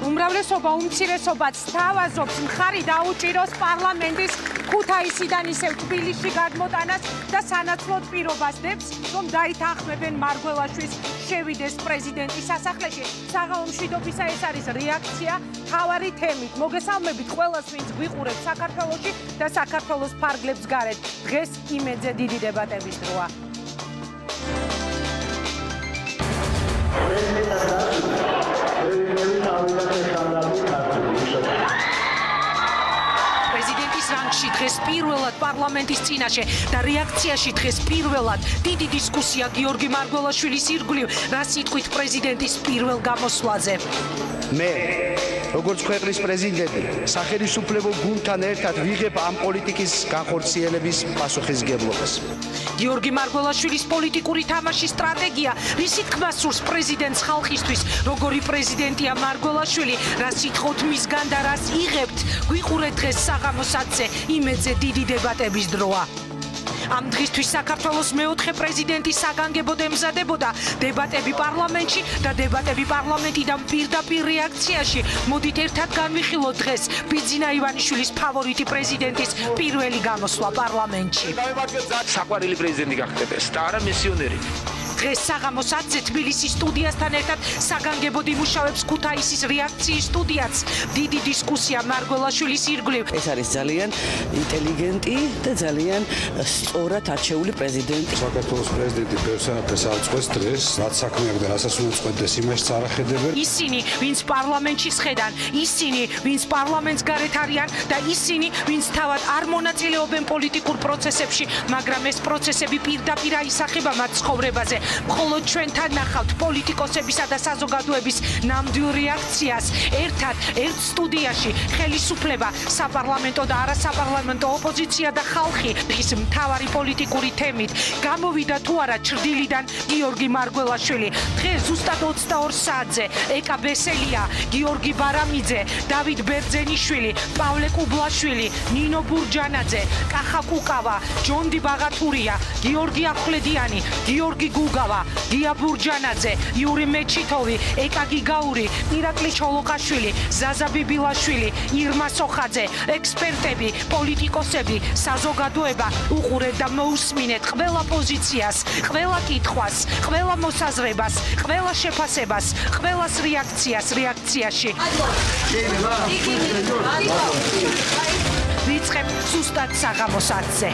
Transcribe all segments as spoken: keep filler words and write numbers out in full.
უმრავლესობა უმცირესობაც სთავაზობს მხარი დაუჭიროს პარლამენტის ქუთაისიდან ისევ თბილისში გადმოტანას და სანაცვლოდ პირობას დებს, რომ დაითანხმებენ მარგველაშვილს შევიდეს პრეზიდენტის სასახლეში. საღამო მშვიდობისა ეს არის რეაქცია თავარი თემით. მოგესალმებით ყველას, ვინც გვიყურებთ საქართველოში და საქართველოს ფარგლებს გარეთ. დღეს იმედზე დიდი დებატების დროა. პრეზიდენტის რანგში დღეს პირველად პარლამენტის წინაშე და რეაქციაში დღეს პირველად დიდი დისკუსია გიორგი მარგველაშვილის ირგვლივ, რა სიტყვით პრეზიდენტის პირველ გამოსვლაზე. მე როგორც ქვეყნის პრეზიდენტი სახელმწიფო გუნდთან ერთად ვიღებ ამ პოლიტიკის განხორციელების პასუხისმგებლობას. გიორგი მარგველაშვილის პოლიტიკური თამაშის სტრატეგია, რისი თქმა სურს პრეზიდენტს ხალხისთვის, როგორი პრეზიდენტია მარგველაშვილი, რა სიტყვით მისგან და რას იღებთ, გვიყურეთ დღეს საღამო საათზე, იმედზე დიდი დებატების დროა. ამ დღისთვის საქართველოს მეოთხე პრეზიდენტის საგანგებოდ ემზადებოდა დებატები პარლამენტში და დებატები პარლამენტიდან პირდაპირ რეაქციაში. მოდით ერთად განვიხილოთ დღეს ბიძინა ივანიშვილის ფავორიტი პრეზიდენტის პირველი გამოსვლა პარლამენტში. საყვარელი პრეზიდენტი გახდეთ ეს და არა მისიონერი. დღეს საღამო საათზე თბილისის სტუდიასთან ერთად საგანგებოდ იმუშავებს ქუთაისის რეაქციის სტუდიაც. დიდი დისკუსია მარგველაშვილის ირგვლივ. ეს არის ძალიან ინტელიგენტი და ძალიან სწორად არჩეული პრეზიდენტი. საქართველოს პრეზიდენტი ბევრ სამეფოს აღწევს დღეს, რაც საქმე აქვს და რასაც უნდა წყვეტდეს, იმაში არ ახედებენ. ისინი, ვინც პარლამენტში შედან, ისინი, ვინც პარლამენტს გარეთ არიან და ისინი, ვინც თავად არ მონაწილეობენ პოლიტიკურ პროცესებში, მაგრამ ეს პროცესები პირდაპირ აისახება მათ ცხოვრებაზე. მხოლოდ ჩვენთან ნახავთ პოლიტიკოსებისა და საზოგადოების ნამდვილ რეაქციას. ერთად, ერთ სტუდიაში ხელისუფლება, საპარლამენტო და არასაპარლამენტო ოპოზიცია და ხალხი დღის მთავარი პოლიტიკური თემით. გამოვიდა თუ არა ჩრდილიდან გიორგი მარგველაშვილი. დღეს ზუსტად ოცდაორ საათზე ეკა ბესელია, გიორგი ბარამიძე, დავით ბერძენიშვილი, პავლე კუბლაშვილი, ნინო ბურჯანაძე, კახა კუკავა, ჯონდი ბაღათურია, გიორგი ახვლედიანი, გიორგი გუგა, გია ბურჯანაძე, იური მეჩითოვი, ეკა გიგაური, ირაკლი ჩოლოყაშვილი, ზაზა ბიბილაშვილი, ირმა სოხაძე, ექსპერტები, პოლიტიკოსები, საზოგადოება, უყურეთ და მოусმინეთ ყველა პოზიციას, ყველა კითხვას, ყველა მოსაზრებას, ყველა შეფასებას, ყველას რეაქციას რეაქციაში. ვიწყებ ზუსტად საღამო საათზე.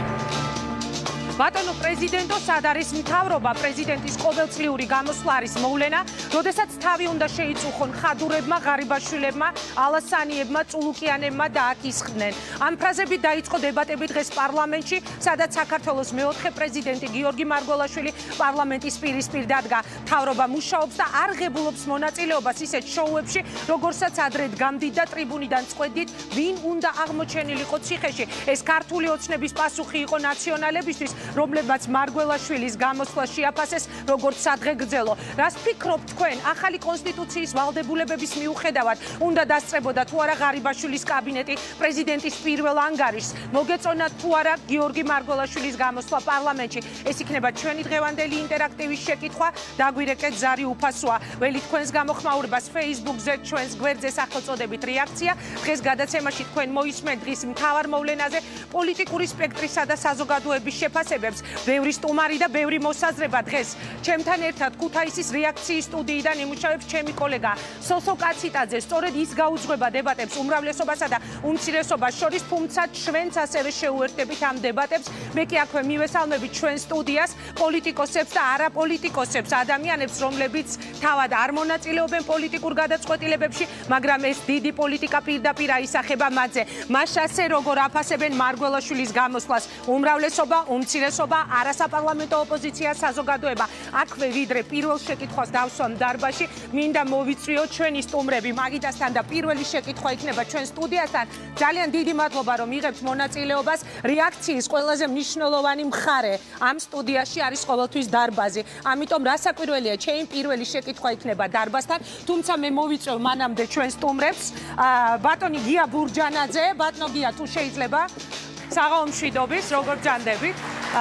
ბატონო პრეზიდენტო, სად არის მთავრობა? პრეზიდენტის ყოველწლიური გამოსვლა არის მოვლენა, როდესაც თავი უნდა შეიწუხონ ხადურებმა, ღარიბაშვილებმა, ალასანიებმა, წულუკიანებმა და აქ ისხდნენ. ამ ფრაზებით დაიწყო დებატები დღეს პარლამენტში, სადაც საქართველოს მეოთხე პრეზიდენტი გიორგი მარგველაშვილი პარლამენტის პირისპირ დადგა. მთავრობა მუშაობს და არ ღებულობს მონაწილეობას ისეთ შოუებში, როგორცაც ადრე დგამდით და ტრიბუნიდან წყვეტდით, ვინ უნდა აღმოჩენილიყო ციხეში. ეს ქართული ოცნების პასუხი იყო ნაციონალებისთვის, რომლებმაც მარგველაშვილის გამოსვლა შეაფასეს როგორც სადღეგრძელო. რას ფიქრობთ თქვენ, ახალი კონსტიტუციის ვალდებულებების მიუხედავად უნდა დასწრებოდა თუ არა ღარიბაშვილის კაბინეტი პრეზიდენტის პირველ ანგარიშს? მოგეწონათ თუ არა გიორგი მარგველაშვილის გამოსვლა პარლამენტში? ეს იქნება ჩვენი დღევანდელი ინტერაქტივის შეკითხვა. დაგვირეკეთ ზარი უფასოა. ველი თქვენს გამოხმაურებას Facebook-ზე, ჩვენს გვერდზე სახელწოდებით რეაქცია. დღეს გადაცემაში თქვენ მოისმენთ დღის მთავარ მოვლენაზე პოლიტიკური სპექტრისა და საზოგადოების შეფასება. ბევრი სტუმარი და ბევრი მოსაზრება დღეს ჩემთან ერთად ქუთაისის რეაქციის სტუდიიდან იმუშავებს ჩემი კოლეგა სოსო კაციტაძე. სწორედ ის გაუძღვება დებატებს უმრავლესობასა და უმცირესობას შორის, თუმცა ჩვენც ასევე შეუერთდებით ამ დებატებს. მე კი აქვე მივესალმებით ჩვენ სტუდიას პოლიტიკოსებს და არაპოლიტიკოსებს, ადამიანებს, რომლებიც თავად არ მონაწილეობენ პოლიტიკურ გადაწყვეტილებებში, მაგრამ ეს დიდი პოლიტიკა პირდაპირ აისახება მათზე. მას ასე როგორ აფასებენ მარგველაშვილის გამოსვლას უმრავლესობა, უმცირესობა, არასაპარლამენტო ოპოზიცია, საზოგადოება. აქვე ვიდრე პირველ შეკითხვას დავსვამ დარბაზში, მინდა მოვიწვიო ჩვენი სტუმრები მაგიდასთან და პირველი შეკითხვა იქნება ჩვენ სტუდიასთან. ძალიან დიდი მადლობა, რომ იღებთ მონაწილეობას. რეაქციის ყველაზე მნიშვნელოვანი მხარე ამ სტუდიაში არის ყოველთვის დარბაზი. ამიტომ რასაკვირველია, ჩემი პირველი შეკითხვა იქნება დარბაზთან, თუმცა მე მოვიწვევ მანამდე ჩვენ სტუმრებს. ბატონი გია ბურჯანაძე, ბატონო გია, თუ შეიძლება საღამო მშვიდობის, როგორ ჯანდებით?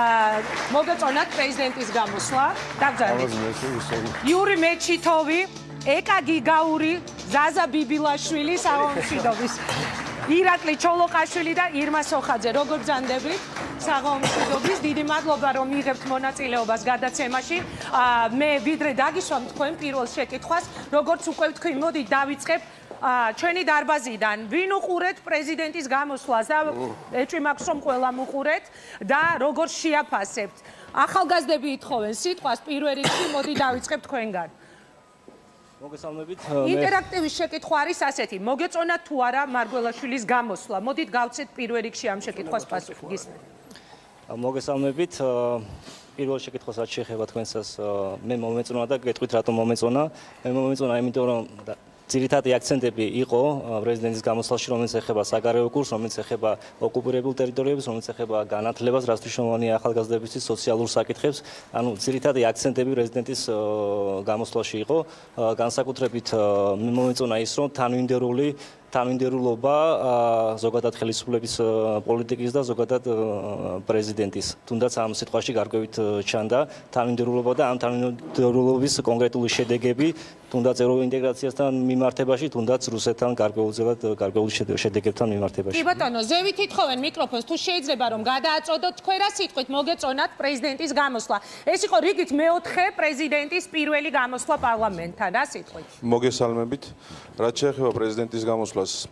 მოგეწონათ პრეზიდენტის გამოსვლა. დაგზავნით. იური მეჩითოვი, ეკა გიგაური, ზაზა ბიბილაშვილი საღამომშვიდობის. ირაკლი ჩოლოყაშვილი და ირმა სოხაძე, როგორ ბრძანდებით? საღამომშვიდობის, დიდი მადლობა რომ მიიღებთ მონაწილეობას გადაცემაში. მე ვიდრე დაგისვამ თქვენ პირველ შეკითხვას, როგორც უკვე ვთქვი, მოდი დავიწყებ ჩვენი დარბაზიდან. ვინ უყურეთ პრეზიდენტის გამოსვლას და ეჭვი მაქვს რომ ყველამ უყურეთ და როგორ შეაფასებთ? ახალგაზრდები ითხოვენ სიტყვას პირველ რიგში, მოდი დავიწყებ თქვენგან. მოგესალმებით. ინტერაქტივის შეკითხვა არის ასეთი. მოგეწონათ თუ არა მარგველაშვილის გამოსვლა? მოდით გავცეთ პირველ რიგში ამ შეკითხვას პასუხი. გისმენთ. მოგესალმებით. პირველ შეკითხვას რაც შეეხება თქვენსას, მე მომეწონა და გეტყვით რატომ მომეწონა. მე მომეწონა იმიტომ რომ ძირითადი აქცენტები იყო პრეზიდენტის გამოსვლაში, რომელიც ეხება საგარეო კურსს, რომელიც ეხება ოკუპირებულ ტერიტორიებს, რომელიც ეხება განათლებას, რაც მნიშვნელოვანია ახალგაზრდებისთვის, სოციალურ საკითხებს. ანუ ძირითადი აქცენტები პრეზიდენტის გამოსვლაში იყო. განსაკუთრებით მე მომეწონა ის, რომ თანმიმდევრული თანმიმდევრულობა ზოგადად ხელისუფლების პოლიტიკის და ზოგადად პრეზიდენტის. თუნდაც ამ სიტყვაში გარკვევით ჩანდა თანმიმდევრულობა და ამ თანმიმდევრულობის კონკრეტული შედეგები, თუნდაც ევროინტეგრაციასთან მიმართებაში, თუნდაც რუსეთთან გარკვეულწილად გარკვეული შედეგებთან მიმართებაში. კი ბატონო, ზევით ითხოვენ მიკროფონს, თუ შეიძლება რომ გადააწოდოთ თქვენ რა სიტყვით მოგეწონათ პრეზიდენტის გამოსვლა. ეს იყო რიგით მეოთხე პრეზიდენტის პირველი გამოსვლა პარლამენტთან, რა სიტყვით? მოგესალმებით. რაც შეეხება პრეზიდენტის გამოსვლას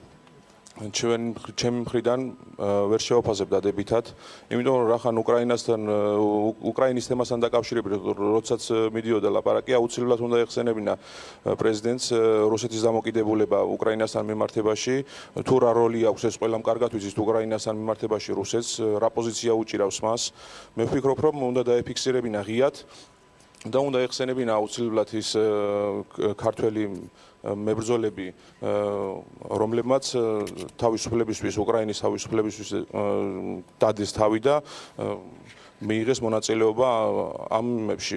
ჩვენ ჩემი მხრიდან ვერ შევაფასებ დადებითად, იმიტომ რომ რახან უკრაინასთან უკრაინის თემასთან დაკავშირებით, როდესაც მიდიოდა ლაპარაკი, აუცილებლად უნდა ეხსენებინა პრეზიდენტს რუსეთის დამოკიდებულება უკრაინასთან მიმართებაში, თუ რა როლი აქვს ეს ყველამ კარგად ვიცით უკრაინასთან მიმართებაში რუსეთს, რა პოზიცია უჭირავს მას. მე ვფიქრობ, რომ უნდა დაეფიქსირებინა ღიად და უნდა ეხსენებინა აუცილებლად ის ქართველი მებრძოლები, რომლებმაც თავისუფლებისთვის, უკრაინის თავისუფლებისთვის დადეს თავი და მიიღეს მონაწილეობა ამ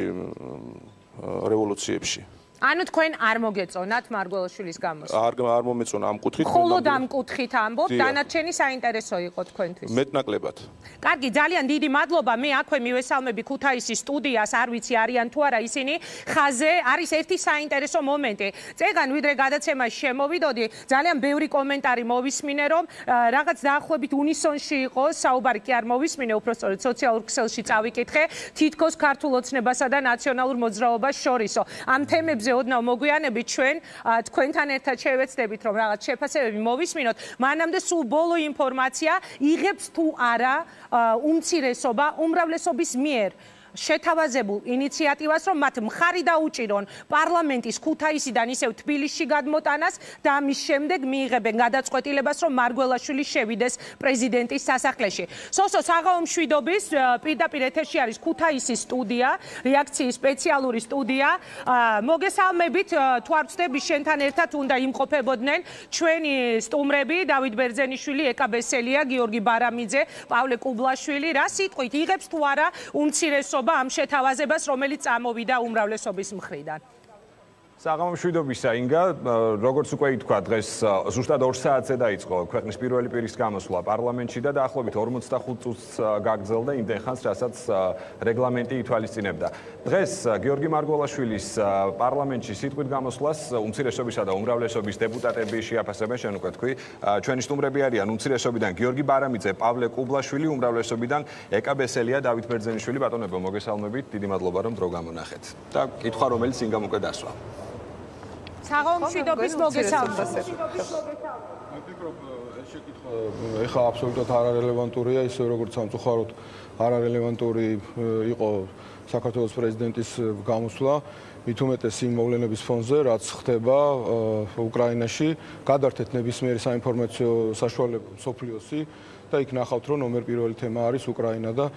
რევოლუციებში. ანუ თქვენ არ მოგეწონათ მარგველაშვილის გამოსვლა? არ არ მომეწონა ამ კუთხით. მხოლოდ ამ კუთხით ამბობ, დანარჩენი საინტერესო იყო თქვენთვის. მეტნაკლებად. კარგი, ძალიან დიდი მადლობა. მე აქვე მივესალმები ქუთაისის სტუდიას, არ ვიცი არიან თუ არა ისინი. ხაზე არის ერთი საინტერესო მომენტი. წეგან ვიდრე გადაცემაში შემოვიდოდი, ძალიან ბევრი კომენტარი მოვისმინე, რომ რაღაც დაახლოებით უნისონში იყო, საუბარი კი არ მოვისმინე, უბრალოდ სოციალურ ქსელში წავიკითხე, თითქოს ქართულ ოცნებასა და ნაციონალურ მოძრაობას შორისო. ამ თემებზე ოდნავ მოგვიანებით ჩვენ თქვენთან ერთად შევეცდებით რომ რაღაც შეფასებები მოვისმინოთ. მანამდე სულ ბოლო ინფორმაცია იღებს თუ არა უმცირესობა უმრავლესობის მიერ შეთავაზებულ ინიციატივას, რომ მათ მხარი დაუჭირონ პარლამენტის ქუთაისიდან ისევ თბილისში გადმოტანას და ამის შემდეგ მიიღებენ გადაწყვეტილებას, რომ მარგველაშვილი შევიდეს პრეზიდენტის სასახლეში. სოსო საღამომშვიდობის პირდაპირ ეთერში არის ქუთაისის სტუდია, რეაქციის სპეციალური სტუდია. მოგესალმებით, თუ არ ვცდები, შენთან ერთად უნდა იმყოფებოდნენ ჩვენი სტუმრები, დავით ბერძენიშვილი, ეკა ბესელია, გიორგი ბარამიძე, პავლე კუბლაშვილი. რა სიტყვით იღებს თუ არა უმცირესობა ამ შეთავაზებას, რომელიც წამოვიდა უმრავლესობის მხრიდან? საღამომშვიდობისა, ინგა, როგორც უკვე ითქვა, დღეს ზუსტად ორ საათზე დაიწყო ქვეყნის პირველი პირის გამოსვლა პარლამენტში და დაახლოებით ორმოცდახუთ წუთს გაგრძელდა იმდენ ხანს, რასაც რეგლამენტი ითვალისწინებდა. დღეს გიორგი მარგველაშვილის პარლამენტში სიტყვით გამოსვლას უმცირესობისა და უმრავლესობის დეპუტატები შეაფასებენ, შენ უკვე თქვი. ჩვენი სტუმრები არიან უმცირესობიდან გიორგი ბარამიძე, პავლე კუბლაშვილი, უმრავლესობიდან ეკა ბესელია, დავით ბერძენიშვილი. ბატონებო, მოგესალმებით, დიდი მადლობა რომ დრო გამონახეთ. და კითხვა რომელიც ინგამ უკვე დასვა. საღამომშვიდობის მოგესალმებით. მე ვფიქრობ, ეს შეკითხვა ეხლა აბსოლუტურად არარელევანტურია, ისე როგორც სამწუხაროდ არარელევანტური იყო საქართველოს პრეზიდენტის გამოსვლა, მით უმეტეს იმ მოვლენების ფონზე, რაც ხდება უკრაინაში, გადართეთ ნებისმიერი საინფორმაციო საშუალება მსოფლიოსი და იქ ნახავთ, რომ ნომერ პირველი თემა არის უკრაინა და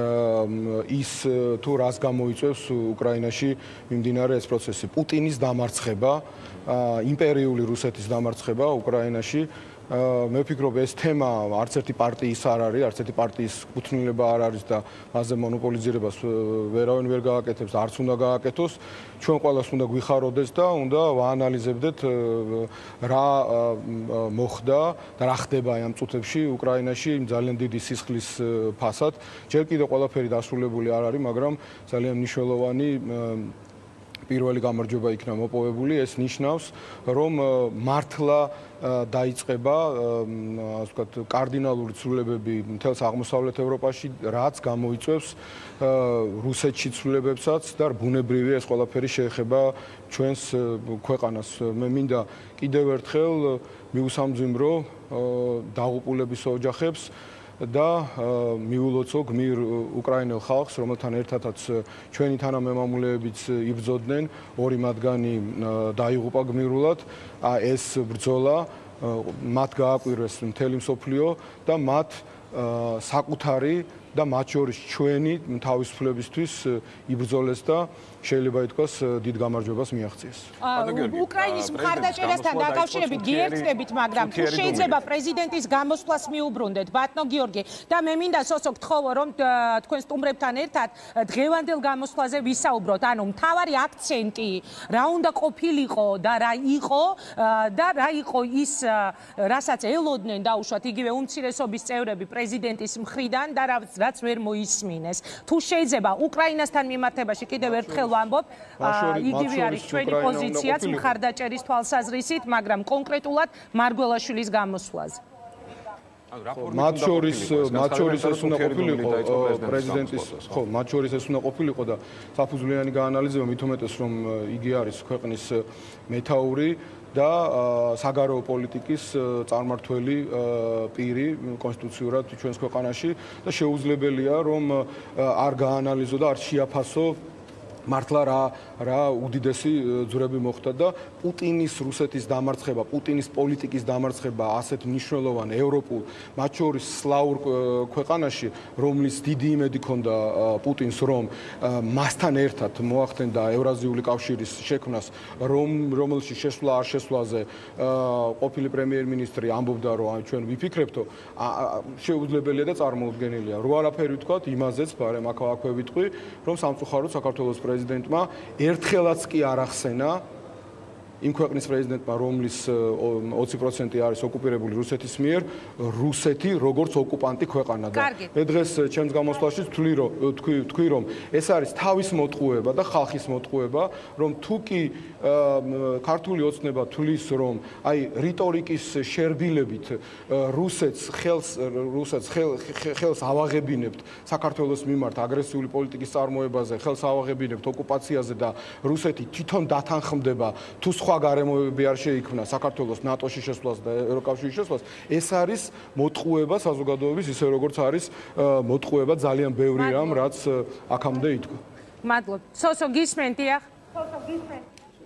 ის თუ რას გამოიწვევს უკრაინაში მიმდინარე ეს პროცესი. პუტინის დამარცხება, იმპერიული რუსეთის დამარცხება უკრაინაში. მე ვფიქრობ, ეს თემა არც ერთი პარტიის არ არის, არც ერთი პარტიის კუთვნილება არ არის და მასზე მონოპოლიზირებას ვერავინ ვერ გააკეთებს, არც უნდა გააკეთოს. ჩვენ ყველას უნდა გვიხაროდეს და უნდა ვაანალიზებდეთ რა მოხდა და რა ხდება ამ წუთებში უკრაინაში ძალიან დიდი სისხლის ფასად. ჯერ კიდევ ყველაფერი დასრულებული არ არის, მაგრამ ძალიან მნიშვნელოვანი პირველი გამარჯვება იქნა მოპოვებული, ეს ნიშნავს, რომ მართლა დაიწყება, ასე ვთქვათ, კარდინალური ცვლილებები მთელს აღმოსავლეთ ევროპაში, რაც გამოიწვევს რუსეთში ცვლილებებსაც და ბუნებრივია ეს ყველაფერი შეეხება ჩვენს ქვეყანას. მე მინდა კიდევ ერთხელ მიუსამძიმრო დაღუპულების ოჯახებს და მიულოცო გმირ უკრაინელ ხალხს, რომელთან ერთადაც ჩვენი თანამემამულეებიც იბრძოდნენ, ორი მათგანი დაიღუპა გმირულად. ეს ბრძოლა მათ გააკვირვეს მთელი მსოფლიო და მათ საკუთარი და მათ შორის ჩვენი თავისუფლებისთვის იბრძოლეს და შეიძლება ითქვას დიდ გამარჯვებას მიაღწიეს. უკრაინის მხარდაჭერასთან დაკავშირებით გიერთდებით, მაგრამ თუ შეიძლება პრეზიდენტის გამოსვლას მიუბრუნდეთ, ბატონო გიორგი, და მე მინდა სოსო გთხოვო, რომ თქვენ სტუმრებთან ერთად დღევანდელ გამოსვლაზე ვისაუბროთ, ანუ მთავარი აქცენტი რა უნდა ყოფილიყო და რა იყო და რა იყო ის, რასაც ელოდნენ დაუშვათ იგივე უმცირესობის წევრები პრეზიდენტის მხრიდან და რაც ვერ მოისმინეს. თუ შეიძლება უკრაინასთან მიმართებაში კიდევ ერთხელ ვამბობ, იგივე არის ჩვენი პოზიციაც მხარდაჭერის თვალსაზრისით, მაგრამ კონკრეტულად მარგველაშვილის გამოსვლაზე. მათ შორის მათ შორის ეს უნდა ყოფილიყო პრეზიდენტის, ხო, მათ შორის ეს უნდა ყოფილიყო და საფუძვლიანი გაანალიზება, მით უმეტეს რომ იგი არის ქვეყნის მეთაური და საგარეო პოლიტიკის წარმმართველი პირი კონსტიტუციურად ჩვენს ქვეყანაში და შეუძლებელია რომ არ გაანალიზო და არ შეაფასო მართლა რა რა უდიდესი ძვრები მოხდა და პუტინის რუსეთის დამარცხება, პუტინის პოლიტიკის დამარცხება ასეთ მნიშვნელოვან ევროპულ, მათ შორის სლავურ ქვეყანაში, რომლის დიდი იმედი ჰქონდა პუტინს, რომ მასთან ერთად მოახდენდა ევრაზიული კავშირის შექმნას, რომ რომელში შესვლა არ შესვლაზე ყოფილი პრემიერ-მინისტრი ამბობდა, რომ ჩვენ ვიფიქრებთო, შეუძლებელია და წარმოუდგენელია. რო არაფერი ვთქვათ, იმაზეც, მაგრამ აქვე ვიტყვი, რომ სამწუხაროდ საქართველოს პრეზიდენტმა ერთხელაც კი არ ახსენა იმ ქვეყნის პრეზიდენტმა, რომლის ოცი პროცენტი არის ოკუპირებული რუსეთის მიერ, რუსეთი როგორც ოკუპანტი ქვეყანა და მე დღეს ჩემს გამოსვლაში ვთვლი რომ თქვი რომ ეს არის თავის მოტყუება და ხალხის მოტყუება, რომ თუ კი ქართული ოცნება თვლის რომ აი რიტორიკის შერბილებით რუსეთს ხელს რუსეთს ხელს ავაღებინებთ საქართველოს მიმართ აგრესიული პოლიტიკის წარმოებაზე, ხელს ავაღებინებთ ოკუპაციაზე და რუსეთი თვითონ დათანხმდება თუ სხვა გარემოებები არ შეიქმნა საქართველოს ნატოში შესვლას და ევროკავშირში შესვლას, ეს არის მოტყუება საზოგადოების, ისე როგორც არის მოტყუება ძალიან ბევრი რამ, რაც აქამდე ითქვა. მადლობ. სოსო გისმენთ, დიახ. სოსო გისმენთ.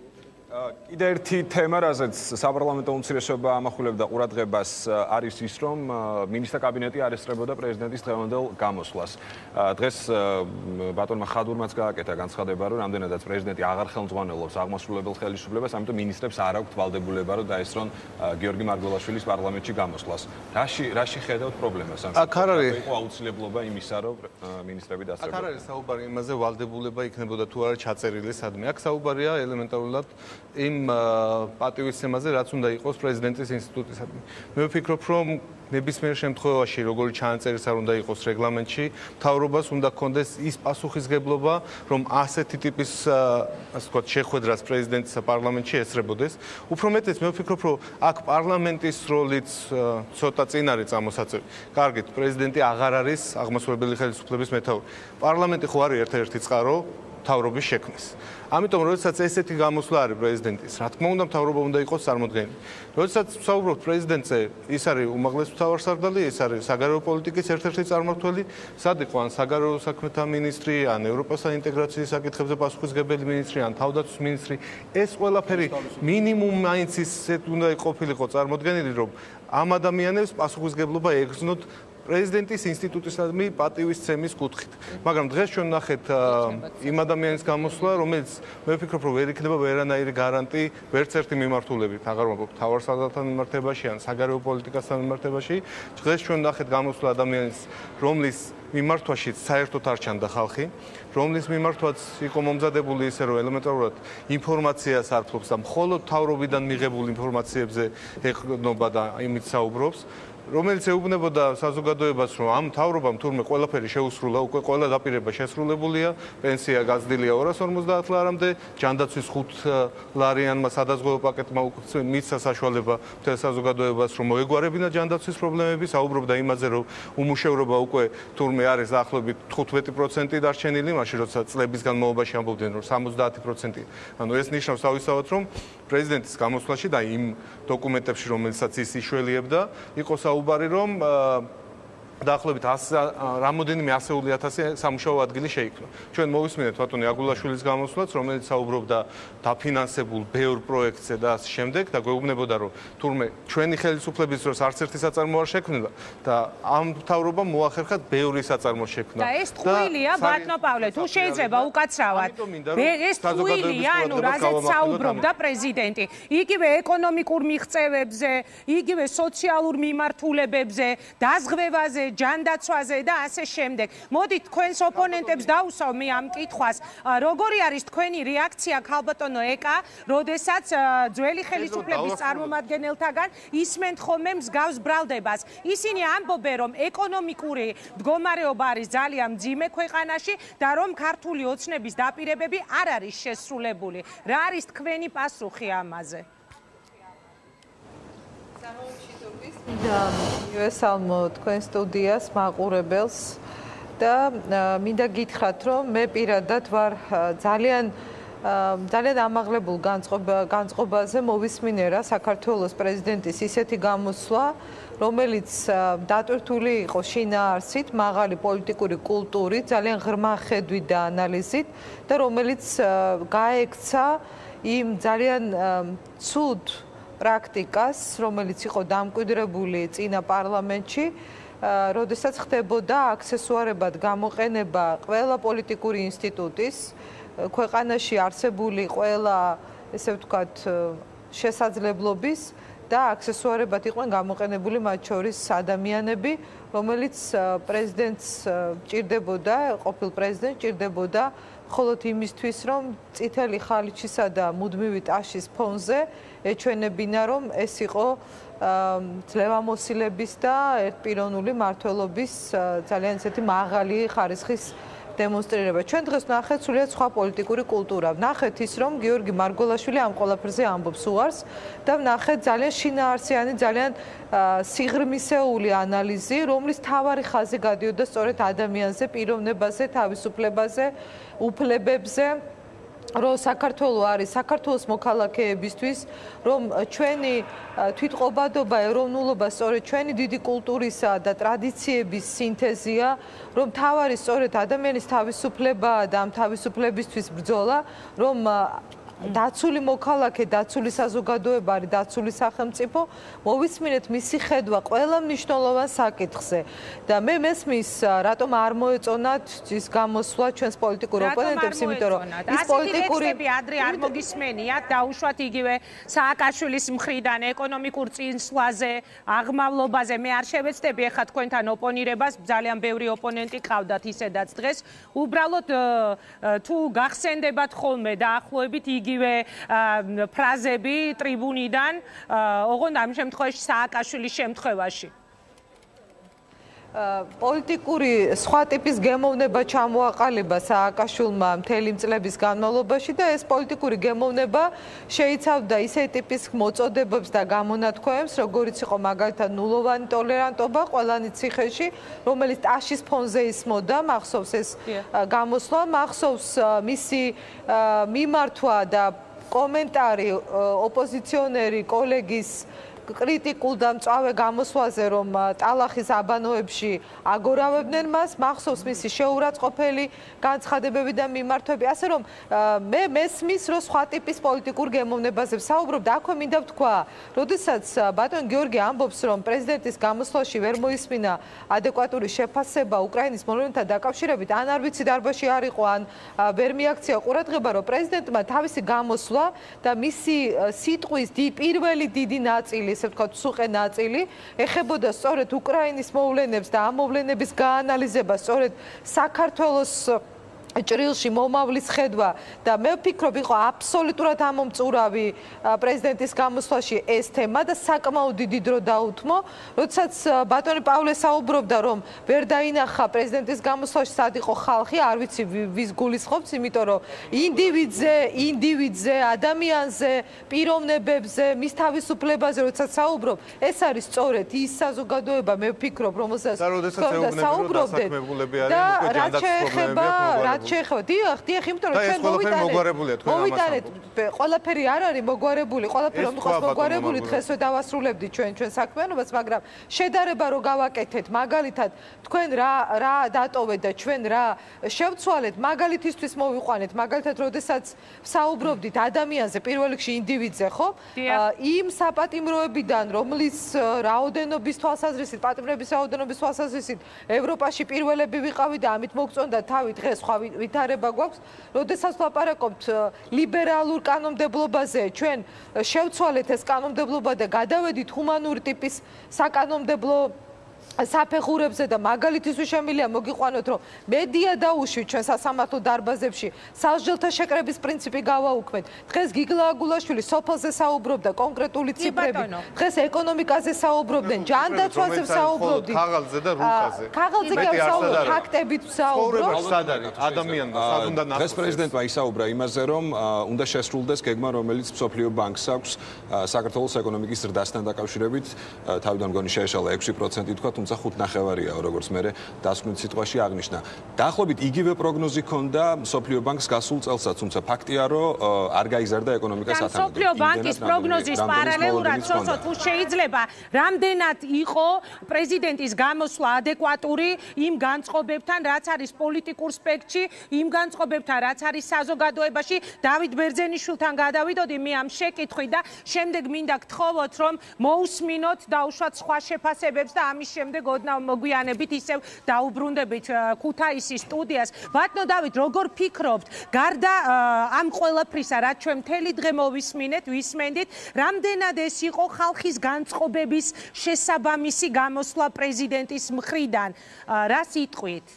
კიდე ერთი თემა, რაზეც საპარლამენტო უმცირესობა ამახვილებდა ყურადღებას, არის ის, რომ მინისტრთა კაბინეტი არ ესწრებოდა პრეზიდენტის დღევანდელ გამოსვლას. დღეს ბატონმა ხადურმაც გააკეთა განცხადება, რომ რამდენადაც პრეზიდენტი აღარ ხელმძღვანელობს აღმასრულებელ ხელისუფლებას, ამიტომ მინისტრებს არ აქვთ ვალდებულება, რომ დაესწრონ გიორგი მარგველაშვილის პარლამენტში გამოსვლას. რაში რაში ხედავთ პრობლემას? აქ არ არის იყო აუცილებლობა იმისა, რომ მინისტრები დაესწრებოდნენ. აქ არ არის საუბარი იმაზე, ვალდებულება იქნებოდა თუ არა ჩაწერილი სადმე. აქ საუბარია ელემენტარულად იმ პატივისცემაზე, რაც უნდა იყოს პრეზიდენტის ინსტიტუტისადმი. მე ვფიქრობ, რომ ნებისმიერ შემთხვევაში, როგორი ჩანაწერის არ უნდა იყოს რეგლამენტში, მთავრობას უნდა ჰქონდეს ის პასუხისგებლობა, რომ ასეთი ტიპის, ასე ვთქვათ, შეხვედრას პრეზიდენტის პარლამენტში ესწრებოდეს. უფრო მეტიც, მე ვფიქრობ, რომ აქ პარლამენტის როლიც ცოტა წინ არის წამოსაწევი. კარგით, პრეზიდენტი აღარ არის აღმასრულებელი ხელისუფლების მეთაური. პარლამენტი ხო არის ერთ-ერთი წყარო მთავრობის შექმნის. ამიტომ, როდესაც ესეთი გამოსვლა არის პრეზიდენტის, რა თქმა უნდა, მთავრობა უნდა იყოს წარმოდგენილი. როდესაც ვსაუბრობთ პრეზიდენტზე, ის არის უმაღლესი მთავარსარდალი, ის არის საგარეო პოლიტიკის ერთ-ერთი წარმმართველი, სად იყო ან საგარეო საქმეთა მინისტრი, ან ევროპასთან ინტეგრაციის საკითხებზე პასუხისმგებელი მინისტრი, ან თავდაცვის მინისტრი, ეს ყველაფერი მინიმუმ მაინც ისეთ უნდა ყოფილიყო წარმოდგენილი, რომ ამ ადამიანებს პასუხისმგებლობა ეგრძნოთ პრეზიდენტის ინსტიტუტისადმი პატივისცემის კუთხით. მაგრამ დღეს ჩვენ ვნახეთ იმ ადამიანის გამოსვლა, რომელიც მე ვფიქრობ, რომ ვერ იქნება ვერანაირი გარანტი ვერც ერთი მიმართულებით, აღარ ვამბობ მთავარსარდალთან მიმართებაში ან საგარეო პოლიტიკასთან მიმართებაში. დღეს ჩვენ ვნახეთ გამოსვლა ადამიანის, რომლის მიმართვაშიც საერთოდ არ ჩანდა ხალხი, რომლის მიმართვაც იყო მომზადებული ისე, რომ ელემენტარულად ინფორმაციას არ ფლობს და მხოლოდ მთავრობიდან მიღებულ ინფორმაციებზე ეყრდნობა და იმით საუბრობს. რომელიც ეუბნებოდა საზოგადოებას, რომ ამ მთავრობამ თურმე ყველაფერი შეუსრულა, უკვე ყველა დაპირება შესრულებულია, პენსია გაზრდილია ორას ორმოცდაათ ლარამდე, ჯანდაცვის ხუთ ლარიანმა სადაზღვევო პაკეტმა მისცა საშუალება მთელ საზოგადოებას, რომ მოეგვარებინა ჯანდაცვის პრობლემები, საუბრობდა იმაზე, რომ უმუშევრობა უკვე თურმე არის დაახლოებით თხუთმეტი პროცენტი დარჩენილი, მაშინ როცა წლების განმავლობაში ამბობდნენ, რომ სამოცდაათი პროცენტი. ანუ ეს ნიშნავს თავისთავად, რომ პრეზიდენტის გამოსვლაში და იმ დოკუმენტებში, რომელსაც ის იშველიებდა, იყო საუბარი, რომ დაახლოებით რამოდენიმე ასეული ათასი სამუშაო ადგილი შეიქმნა. ჩვენ მოვისმინეთ ბატონი აგულაშვილის გამოსვლაც, რომელიც საუბრობდა დაფინანსებულ ბევრ პროექტზე და ასე შემდეგ და გვეუბნებოდა, რომ თურმე ჩვენი ხელისუფლების დროს არც ერთი საწარმო არ შექმნილა და ამ მთავრობამ მოახერხა ბევრი საწარმო შექმნა. და ეს ტყუილია, ბატონო პავლე, თუ შეიძლება უკაცრავად. ეს ტყუილია, ანუ რაზეც საუბრობდა პრეზიდენტი. იგივე ეკონომიკურ მიღწევებზე, იგივე სოციალურ მიმართულებებზე, დაზღვევაზე, ჯანდაცვაზე და ასე შემდეგ. მოდით თქვენს ოპონენტებს დავუსვავ მე ამ კითხვას. როგორი არის თქვენი რეაქცია ქალბატონო ეკა, როდესაც ძველი ხელისუფლების წარმომადგენელთაგან ისმენთ ხოლმე მსგავს ბრალდებას. ისინი ამბობენ, რომ ეკონომიკური მდგომარეობა არის ძალიან მძიმე ქვეყანაში და რომ ქართული ოცნების დაპირებები არ არის შესრულებული. რა არის თქვენი პასუხი ამაზე? მინდა მივესალმო თქვენ სტუდიას, მაყურებელს და მინდა გითხრათ, რომ მე პირადად ვარ ძალიან ძალიან ამაღლებულ განწყობაზე მოვისმინე რა საქართველოს პრეზიდენტის ისეთი გამოსვლა, რომელიც დატვირთული იყო შინაარსით, მაღალი პოლიტიკური კულტურით, ძალიან ღრმა ხედვით და ანალიზით და რომელიც გაექცა იმ ძალიან ცუდ პრაქტიკას, რომელიც იყო დამკვიდრებული წინა პარლამენტში, როდესაც ხდებოდა აქსესუარებად გამოყენება ყველა პოლიტიკური ინსტიტუტის, ქვეყანაში არსებული ყველა, ესე ვთქვათ, შესაძლებლობის და აქსესუარებად იყვნენ გამოყენებული მათ შორის ადამიანები, რომელიც პრეზიდენტს ჭირდებოდა, ყოფილ პრეზიდენტს ჭირდებოდა მხოლოდ იმისთვის, რომ წითელი ხალიჩისა და მუდმივი ტაშის ფონზე ეჩვენებინა, რომ ეს იყო ძლევამოსილების და ერთპიროვნული მმართველობის ძალიან ისეთი მაღალი ხარისხის დემონსტრირება. ჩვენ დღეს ვნახეთ სრულიად სხვა პოლიტიკური კულტურა. ვნახეთ ის, რომ გიორგი მარგველაშვილი ამ ყველაფერზე ამბობს უარს და ვნახეთ ძალიან შინაარსიანი, ძალიან სიღრმისეული ანალიზი, რომლის თავარი ხაზი გადიოდა სწორედ ადამიანზე, პიროვნებაზე, თავისუფლებაზე, უფლებებზე. რომ საქართველო არის საქართველოს მოქალაქეებისთვის, რომ ჩვენი თვითყობადობა, ეროვნულობა სწორედ ჩვენი დიდი კულტურისა და ტრადიციების სინთეზია, რომ თავარი სწორედ ადამიანის თავისუფლებაა და ამ თავისუფლებისთვის ბრძოლა, რომ დაცული მოქალაქე, დაცული საზოგადოება არის დაცული სახელმწიფო, მოვისმინეთ მისი ხედვა ყველა მნიშვნელოვან საკითხზე. და მე მესმის, რატომ არ მოეწონათ ის გამოსვლა ჩვენს პოლიტიკურ ოპონენტებს, იმიტომ რომ ის პოლიტიკური ადრე არ მოგისმენიათ, დაუშვათ იგივე სააკაშვილის მხრიდან ეკონომიკურ წინსვლაზე, აღმავლობაზე. მე არ შევეცდები ახლა თქვენთან ოპონირებას, ძალიან ბევრი ოპონენტი ყავდათ ისედაც დღეს. უბრალოდ თუ გახსენდებათ ხოლმე დაახლოებით იგივე ფრაზები ტრიბუნიდან, ოღონდ ამ შემთხვევაში სააკაშვილის შემთხვევაში. პოლიტიკური სხვა ტიპის გემოვნება ჩამოაყალიბა სააკაშვილმა მთელი წლების განმავლობაში და ეს პოლიტიკური გემოვნება შეიცავდა ისეთი ტიპის მოწოდებებს და გამონათქვამებს, როგორიც იყო მაგალითად ნულოვანი ტოლერანტობა ყველანი ციხეში, რომელიც ტაშის ფონზე ისმოდა, მახსოვს ეს გამოსვლა, მახსოვს მისი მიმართვა და კომენტარი ოპოზიციონერი კოლეგის კრიტიკულ და მწვავე გამოსვლაზე, რომ ტალახის აბანოებში აგორავებდნენ მას, მახსოვს მისი შეურაცხყოფელი განცხადებები და მიმართვები, ასე რომ მე მესმის, რომ სხვა ტიპის პოლიტიკურ გემოვნებაზე ვსაუბრობ და აქვე მინდა ვთქვა, როდესაც ბატონ გიორგი ამბობს, რომ პრეზიდენტის გამოსვლაში ვერ მოისმინა ადეკვატური შეფასება უკრაინის მოვლენთან დაკავშირებით, ან არ ვიცი დარბაზში არ იყო, ან ვერ მიაქცია ყურადღება, რომ პრეზიდენტმა თავისი გამოსვლა და მისი სიტყვის პირველი დიდი ნაწილი, ესე ვთქვათ, სუყე ნაწილი ეხებოდა სწორედ უკრაინის მოვლენებს და ამ მოვლენების გაანალიზება სწორედ საქართველოს ჭრილში მომავლის ხედვა და მე ვფიქრობ იყო აბსოლუტურად ამომწურავი პრეზიდენტის გამოსვლაში ეს თემა და საკმაოდ დიდი დრო დაუთმო, როდესაც ბატონი პავლე საუბრობდა რომ ვერ დაინახა პრეზიდენტის გამოსვლაში სად იყო ხალხი, არ ვიცი ვის გულისხმობს, იმიტომ რომ ინდივიდზე, ინდივიდზე, ადამიანზე, პიროვნებებზე, მის თავისუფლებაზე როდესაც საუბრობ, ეს არის სწორედ ის საზოგადოება, მე ვფიქრობ, რომელსაც საუბრობდეთ და რაც შეეხება რაც შეეხება დიახ, დიახ, იმიტომ რომ ჩვენ მოვიტანეთ, მოვიტანეთ, ყველაფერი არ არის მოგვარებული, ყველაფერი რომ იყოს მოგვარებული, დღესვე დავასრულებდით ჩვენ ჩვენ საქმიანობას, მაგრამ შედარება რო გავაკეთეთ, მაგალითად, თქვენ რა რა დატოვეთ და ჩვენ რა შევცვალეთ, მაგალითისთვის მოვიყვანეთ, მაგალითად, როდესაც საუბრობდით ადამიანზე, პირველ რიგში ინდივიდზე, ხო? იმ საპატიმროებიდან, რომლის რაოდენობის თვალსაზრისით, პატიმრების რაოდენობის თვალსაზრისით ევროპაში პირველები ვიყავი და ამით მოგწონდა თავი დღეს სხვა ვითარება გვაქვს, როდესაც ვლაპარაკობთ ლიბერალურ კანონმდებლობაზე, ჩვენ შევცვალეთ ეს კანონმდებლობა და გადავედით ჰუმანური ტიპის საკანონმდებლო საფეხურებზე და მაგალითისთვის შემიძლია მოგიყვანოთ, რომ მედია დაუშვით ჩვენ სასამართლო დარბაზებში, სასჯელთა შეკრების პრინციპი გავაუქმეთ. დღეს გიგლა აგულაშვილი სოფელზე საუბრობდა კონკრეტული ციფრებით. დღეს ეკონომიკაზე საუბრობდნენ, ჯანდაცვაზე საუბრობდნენ. ქაღალდზე და რუკაზე. ქაღალდზე კი არ საუბრობ, ფაქტებით საუბრობ. სად არის ადამიანმა სად უნდა ნახოს. დღეს პრეზიდენტმა ისაუბრა იმაზე, რომ უნდა შესრულდეს გეგმა, რომელიც მსოფლიო ბანკს აქვს საქართველოს ეკონომიკის ზრდასთან დაკავშირებით, თავიდან მგონი შეეშალა ექვსი პროცენტი თქვა, თუმცა ხუთ ნახევარია, როგორც მე დასკვნით სიტყვაში აღნიშნა. დაახლოებით იგივე პროგნოზი ქონდა მსოფლიო ბანკს გასულ წელსაც, თუმცა ფაქტია, რომ არ გაიზარდა ეკონომიკა სათანადოდ. მსოფლიო ბანკის პროგნოზის პარალელურად სოцо თუ შეიძლება რამდენად იყო პრეზიდენტის გამოსვლა ადეკვატური იმ განწყობებთან, რაც არის პოლიტიკურ სპექტრში, იმ განწყობებთან, რაც არის საზოგადოებაში. დავით ბერძენიშვილთან გადავიდოდი მე ამ შეკითხვით და შემდეგ მინდა გთხოვოთ, რომ მოусმინოთ დაუშვათ სხვა შეფასებებს და ამის შემდეგ ოდნავ მოგვიანებით ისევ დაუბრუნდებით ქუთაისის სტუდიას. ბატონო დავით, როგორ ფიქრობთ, გარდა ამ ყველაფრისა, რაც ჩვენ მთელი დღე მოვისმინეთ, ვისმენდით, რამდენად ეს იყო ხალხის განწყობების შესაბამისი გამოსვლა პრეზიდენტის მხრიდან? რა სიტყვით?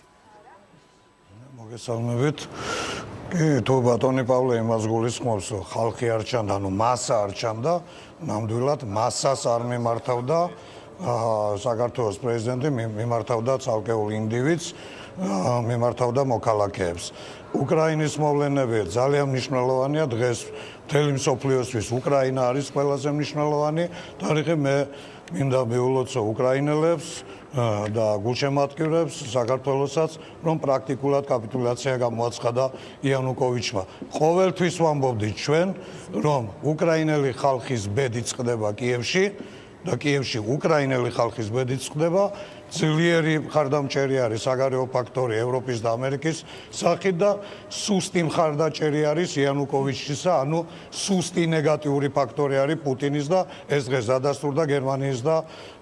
მოგესალმებით. კი, თუ ბატონი პავლე იმას გულისხმობს, რომ ხალხი არ ჩანდა, ანუ მასა არ ჩანდა, ნამდვილად მასას არ მიმართავდა საქართველოს პრეზიდენტი, მიმართავდა ცალკეულ ინდივიდს, მიმართავდა მოქალაქეებს. უკრაინის მოვლენები ძალიან მნიშვნელოვანია დღეს მთელი მსოფლიოსთვის. უკრაინა არის ყველაზე მნიშვნელოვანი თარიღი. მე მინდა მიულოცო უკრაინელებს და გულშემატკივრებს საქართველოსაც, რომ პრაქტიკულად კაპიტულაცია გამოაცხადა იანუკოვიჩმა. ყოველთვის ვამბობდით ჩვენ, რომ უკრაინელი ხალხის ბედი წყდება კიევში და კიევში უკრაინელი ხალხის ბედიც ხდება, ძლიერი მხარდამჭერი არის საგარეო ფაქტორი ევროპის და ამერიკის სახით და სუსტი მხარდაჭერი არის იანუკოვიჩისა, ანუ სუსტი ნეგატიური ფაქტორი არის პუტინის და ეს დღეს დადასტურდა გერმანიის და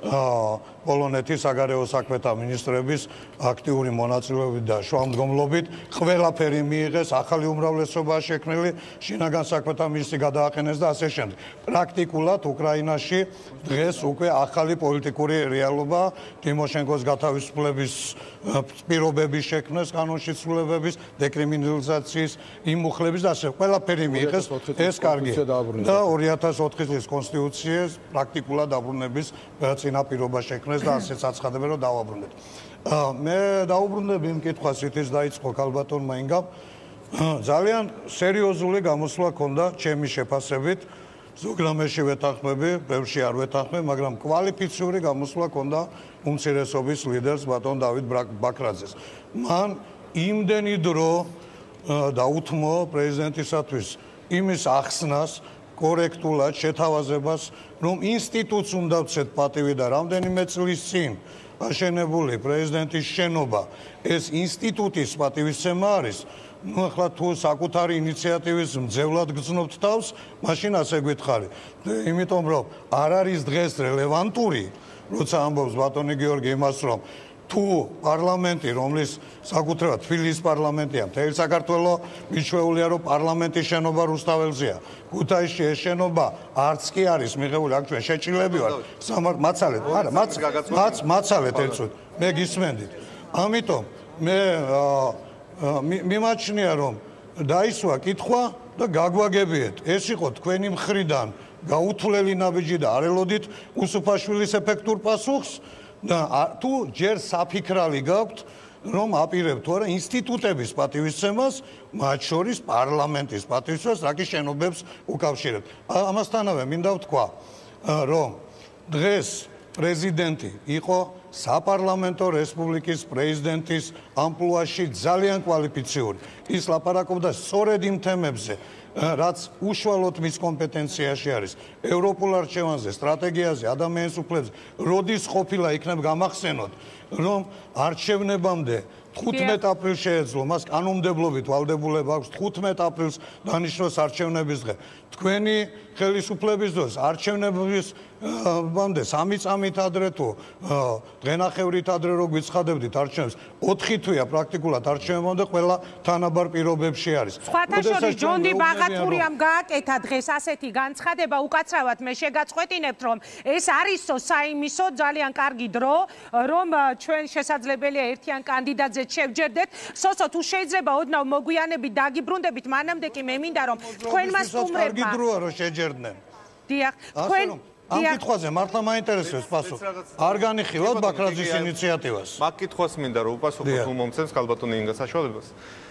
პოლონეთის საგარეო საქმეთა მინისტრების აქტიური მონაწილეობით და შუამდგომლობით. ყველაფერი მიიღეს, ახალი უმრავლესობაა შექმნილი, შინაგან საქმეთა მინისტრი გადააყენეს და ასე შემდეგ. პრაქტიკულად უკრაინაში დღეს უკვე ახალი პოლიტიკური რეალობა ტიმოშენკოს გათავისუფლების პირობების შექმნას, კანონშიცვლებების, დეკრიმინალიზაციის, იმ მუხლების და ასე ყველაფერი მიიღეს, ეს კარგია. და ორი ათას ოთხი წლის კონსტიტუციას პრაქტიკულად დაბრუნების წინაპირობა შექმნეს და ასეც აცხადებენ, რომ დავაბრუნდეთ. მე დაუბრუნდები იმ კითხვას, ითის დაიწყო ქალბატონმა ინგამ. ძალიან სერიოზული გამოსვლა ჰქონდა ჩემი შეფასებით. ზოგ რამეში ვეთანხმები, ბევრში არ ვეთანხმები, მაგრამ კვალიფიციური გამოსვლა ჰქონდა უმცირესობის ლიდერს ბატონ დავით ბაქრაძეს. მან იმდენი დრო დაუთმო პრეზიდენტისათვის იმის ახსნას, კორექტულად შეთავაზებას, რომ ინსტიტუტს უნდა ვცეთ პატივი და რამდენიმე წლის წინ აშენებული პრეზიდენტის შენობა ეს ინსტიტუტის პატივისცემა არის. ნუ ახლა თუ საკუთარი ინიციატივის მძევლად გრძნობთ თავს, მაშინ ასე გითხარი. იმიტომ რომ არ არის დღეს რელევანტური, როცა ამბობს ბატონი გიორგი იმას, რომ თუ პარლამენტი, რომლის საკუთრება თბილისის პარლამენტია, მთელი საქართველო მიჩვეულია, რომ პარლამენტის შენობა რუსთაველზეა. ქუთაისში ეს შენობა არც კი არის მიღებული, აქ ჩვენ შეჭრილები ვართ. მაცალეთ, არა, მაც მაცალეთ ერთწუთი. მე გისმენდით. ამიტომ მე მიმაჩნია რომ დაისვა კითხვა და გაგვაგებიეთ. ეს იყო თქვენი მხრიდან გაუთვლელი ნაბიჯი და არ ელოდით უსუფაშვილის ეფექტურ პასუხს და თუ ჯერ საფიქრალი გაქვთ რომ აპირებთ თუ არა ინსტიტუტების პატივისცემას, მათ შორის პარლამენტის პატივისცემას, რაკი შენობებს უკავშირებთ. ამასთანავე მინდა ვთქვა, რომ დღეს პრეზიდენტი იყო საპარლამენტო რესპუბლიკის პრეზიდენტის ამპლუაში ძალიან კვალიფიციური. ის ლაპარაკობდა სწორედ იმ თემებზე, რაც უშუალოდ მის კომპეტენციაში არის. ევროპულ არჩევანზე, სტრატეგიაზე, ადამიანის უფლებებზე, როდის ყოფილა იქნებ გამახსენოთ, რომ არჩევნებამდე თხუთმეტ აპრილს შეეძლო მას კანონმდებლობით ვალდებულება აქვს თხუთმეტ აპრილს დანიშნოს არჩევნების დღე. თქვენი ხელისუფლების დროს არჩევნების ბამდე სამი წამით ადრე თუ დღენახევრით ადრე რო გვიცხადებდით არჩევნებს, ოთხი თვეა პრაქტიკულად არჩევნებამდე ყველა თანაბარ პირობებში არის. სხვათა შორის ჯონდი ბაღათურიამ გააკეთა დღეს ასეთი განცხადება, უკაცრავად მე შეგაწყვეტინებთ, რომ ეს არისო საიმისო ძალიან კარგი დრო, რომ ჩვენ შესაძლებელია ერთიან კანდიდატზე შევჯერდეთ. სოსო თუ შეიძლება ოდნავ მოგვიანებით დაგიბრუნდებით, მანამდე კი მე მინდა რომ თქვენმა სტუმრებმა კარგი დროა რომ შეჯერდნენ. დიახ, თქვენ ამ კითხვაზე მართლა მაინტერესებს პასუხი. არ განიხილავთ ბაქრაძის ინიციატივას? მაგ კითხვას მინდა რომ უპასუხო თუ მომცემს ქალბატონი ინგა საშუალებას.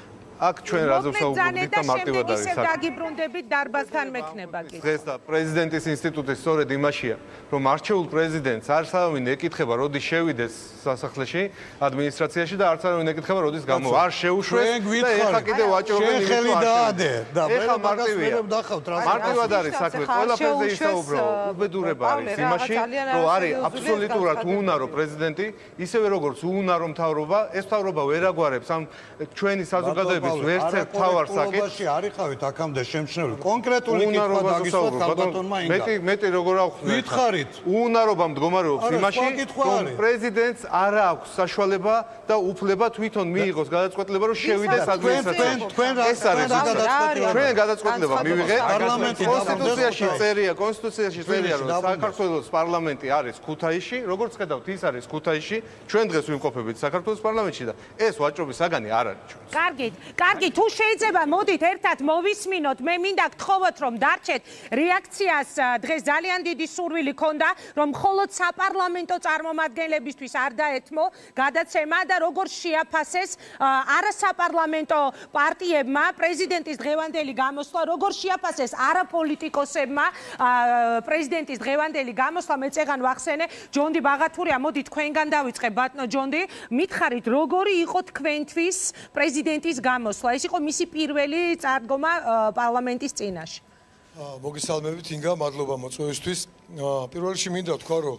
აქ ჩვენ რაზე ვსაუბრობთ და მარტივად არის საქმე. დაგიბრუნდებით დარბაზთან მექნება კი. დღეს და პრეზიდენტის ინსტიტუტი სწორედ იმაშია, რომ არჩეულ პრეზიდენტს არც არავინ ეკითხება, როდის შევიდეს სასახლეში, ადმინისტრაციაში და არც არავინ ეკითხება, როდის გამო არ შეუშვეს და ეხა კიდე ვაჭრობენ იმის შეხელი დაადე და ეხა მარტივია. მარტივად არის საქმე, ყველაფერზე ისაუბრო, უბედურება არის იმაში, რომ არის აბსოლუტურად უუნარო პრეზიდენტი, ისევე როგორც უუნარო მთავრობა, ეს მთავრობა ვერ აგვარებს ამ ჩვენი საზოგადოების ვერცერთ თავარ საკითხს არიხავით აქამდე შემჩნეული კონკრეტული კითხვა დაგისვათ ქალბატონმა ინგა. მეტი მეტი როგორ აღვხსნათ? ვითხარით. უუნარობა მდგომარეობს იმაში, რომ პრეზიდენტს არ აქვს საშუალება და უფლება თვითონ მიიღოს გადაწყვეტილება, რომ შევიდეს ადმინისტრაციაში. ეს არის ჩვენ გადაწყვეტილება მივიღეთ. კონსტიტუციაში წერია, კონსტიტუციაში წერია, რომ საქართველოს პარლამენტი არის ქუთაისში, როგორც ხედავთ, ის არის ქუთაისში. ჩვენ დღეს ვიმყოფებით საქართველოს პარლამენტში და ეს ვაჭრობის საგანი არ არის ჩვენს. კარგით. კარგი, თუ შეიძლება მოდით ერთად მოვისმინოთ, მე მინდა გთხოვოთ რომ დარჩეთ რეაქციას დღეს ძალიან დიდი სურვილი ქონდა, რომ მხოლოდ საპარლამენტო წარმომადგენლებისთვის არ დაეთმო გადაცემა და როგორ შეაფასეს არასაპარლამენტო პარტიებმა პრეზიდენტის დღევანდელი გამოსვლა, როგორ შეაფასეს არაპოლიტიკოსებმა პრეზიდენტის დღევანდელი გამოსვლა. მე წეგან ვახსენე, ჯონდი ბაღათურია, მოდი თქვენგან დავიწყე ბატონო ჯონდი, მითხარით როგორი იყო თქვენთვის პრეზიდენტის გამოსვლა, ეს იყო მისი პირველი წარდგომა პარლამენტის წინაშე. მოგესალმებით ინგა, მადლობა მოწვევისთვის. პირველ რიგში მინდა ვთქვა, რომ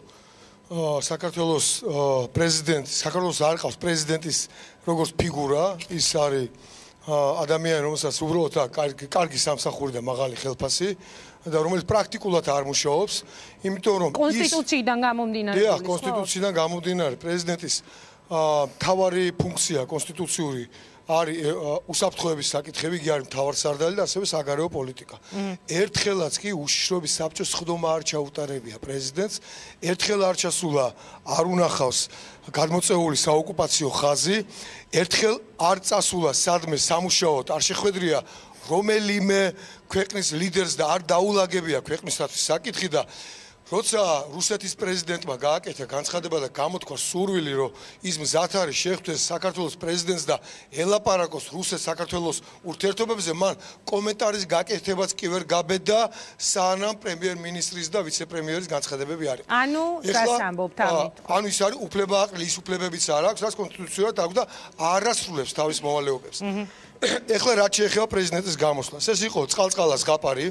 საქართველოს პრეზიდენტი, საქართველოს არ ყავს პრეზიდენტის როგორც ფიგურა, ის არის ადამიანი, რომელსაც უბრალოდ აქვს კარგი სამსახური და მაღალი ხელფასი და რომელიც პრაქტიკულად არ მუშაობს, იმიტომ რომ კონსტიტუციიდან გამომდინარე. დიახ, კონსტიტუციიდან გამომდინარე პრეზიდენტის მთავარი ფუნქცია კონსტიტუციური არის უსაფრთხოების საკითხები, იგი არის მთავარსარდალი და ასევე საგარეო პოლიტიკა. ერთხელაც კი უშიშროების საბჭოს სხდომა არ ჩაუტარებია პრეზიდენტს, ერთხელ არ ჩასულა, არ უნახავს გადმოწეული საოკუპაციო ხაზი, ერთხელ არ წასულა სადმე სამუშაოდ, არ შეხვედრია რომელიმე ქვეყნის ლიდერს და არ დაულაგებია ქვეყნისათვის საკითხი და როცა რუსეთის პრეზიდენტმა გააკეთა განცხადება და გამოთქვა სურვილი, რომ ის მზად არის შეხვდეს საქართველოს პრეზიდენტს და ელაპარაკოს რუსეთ საქართველოს ურთიერთობებზე, მან კომენტარის გაკეთებაც კი ვერ გაბედა, სანამ პრემიერ-მინისტრის და ვიცე-პრემიერის განცხადებები არ იყო. ანუ რას ამბობთ ამით? ანუ ის არის უფლება აყრი, ის უფლებებიც არ აქვს, რაც კონსტიტუციურად აქვს და არასრულებს თავის მოვალეობებს. ეხლა რაც შეეხება პრეზიდენტის გამოსვლას, ეს იყო წყალწყალას ზღაპარი.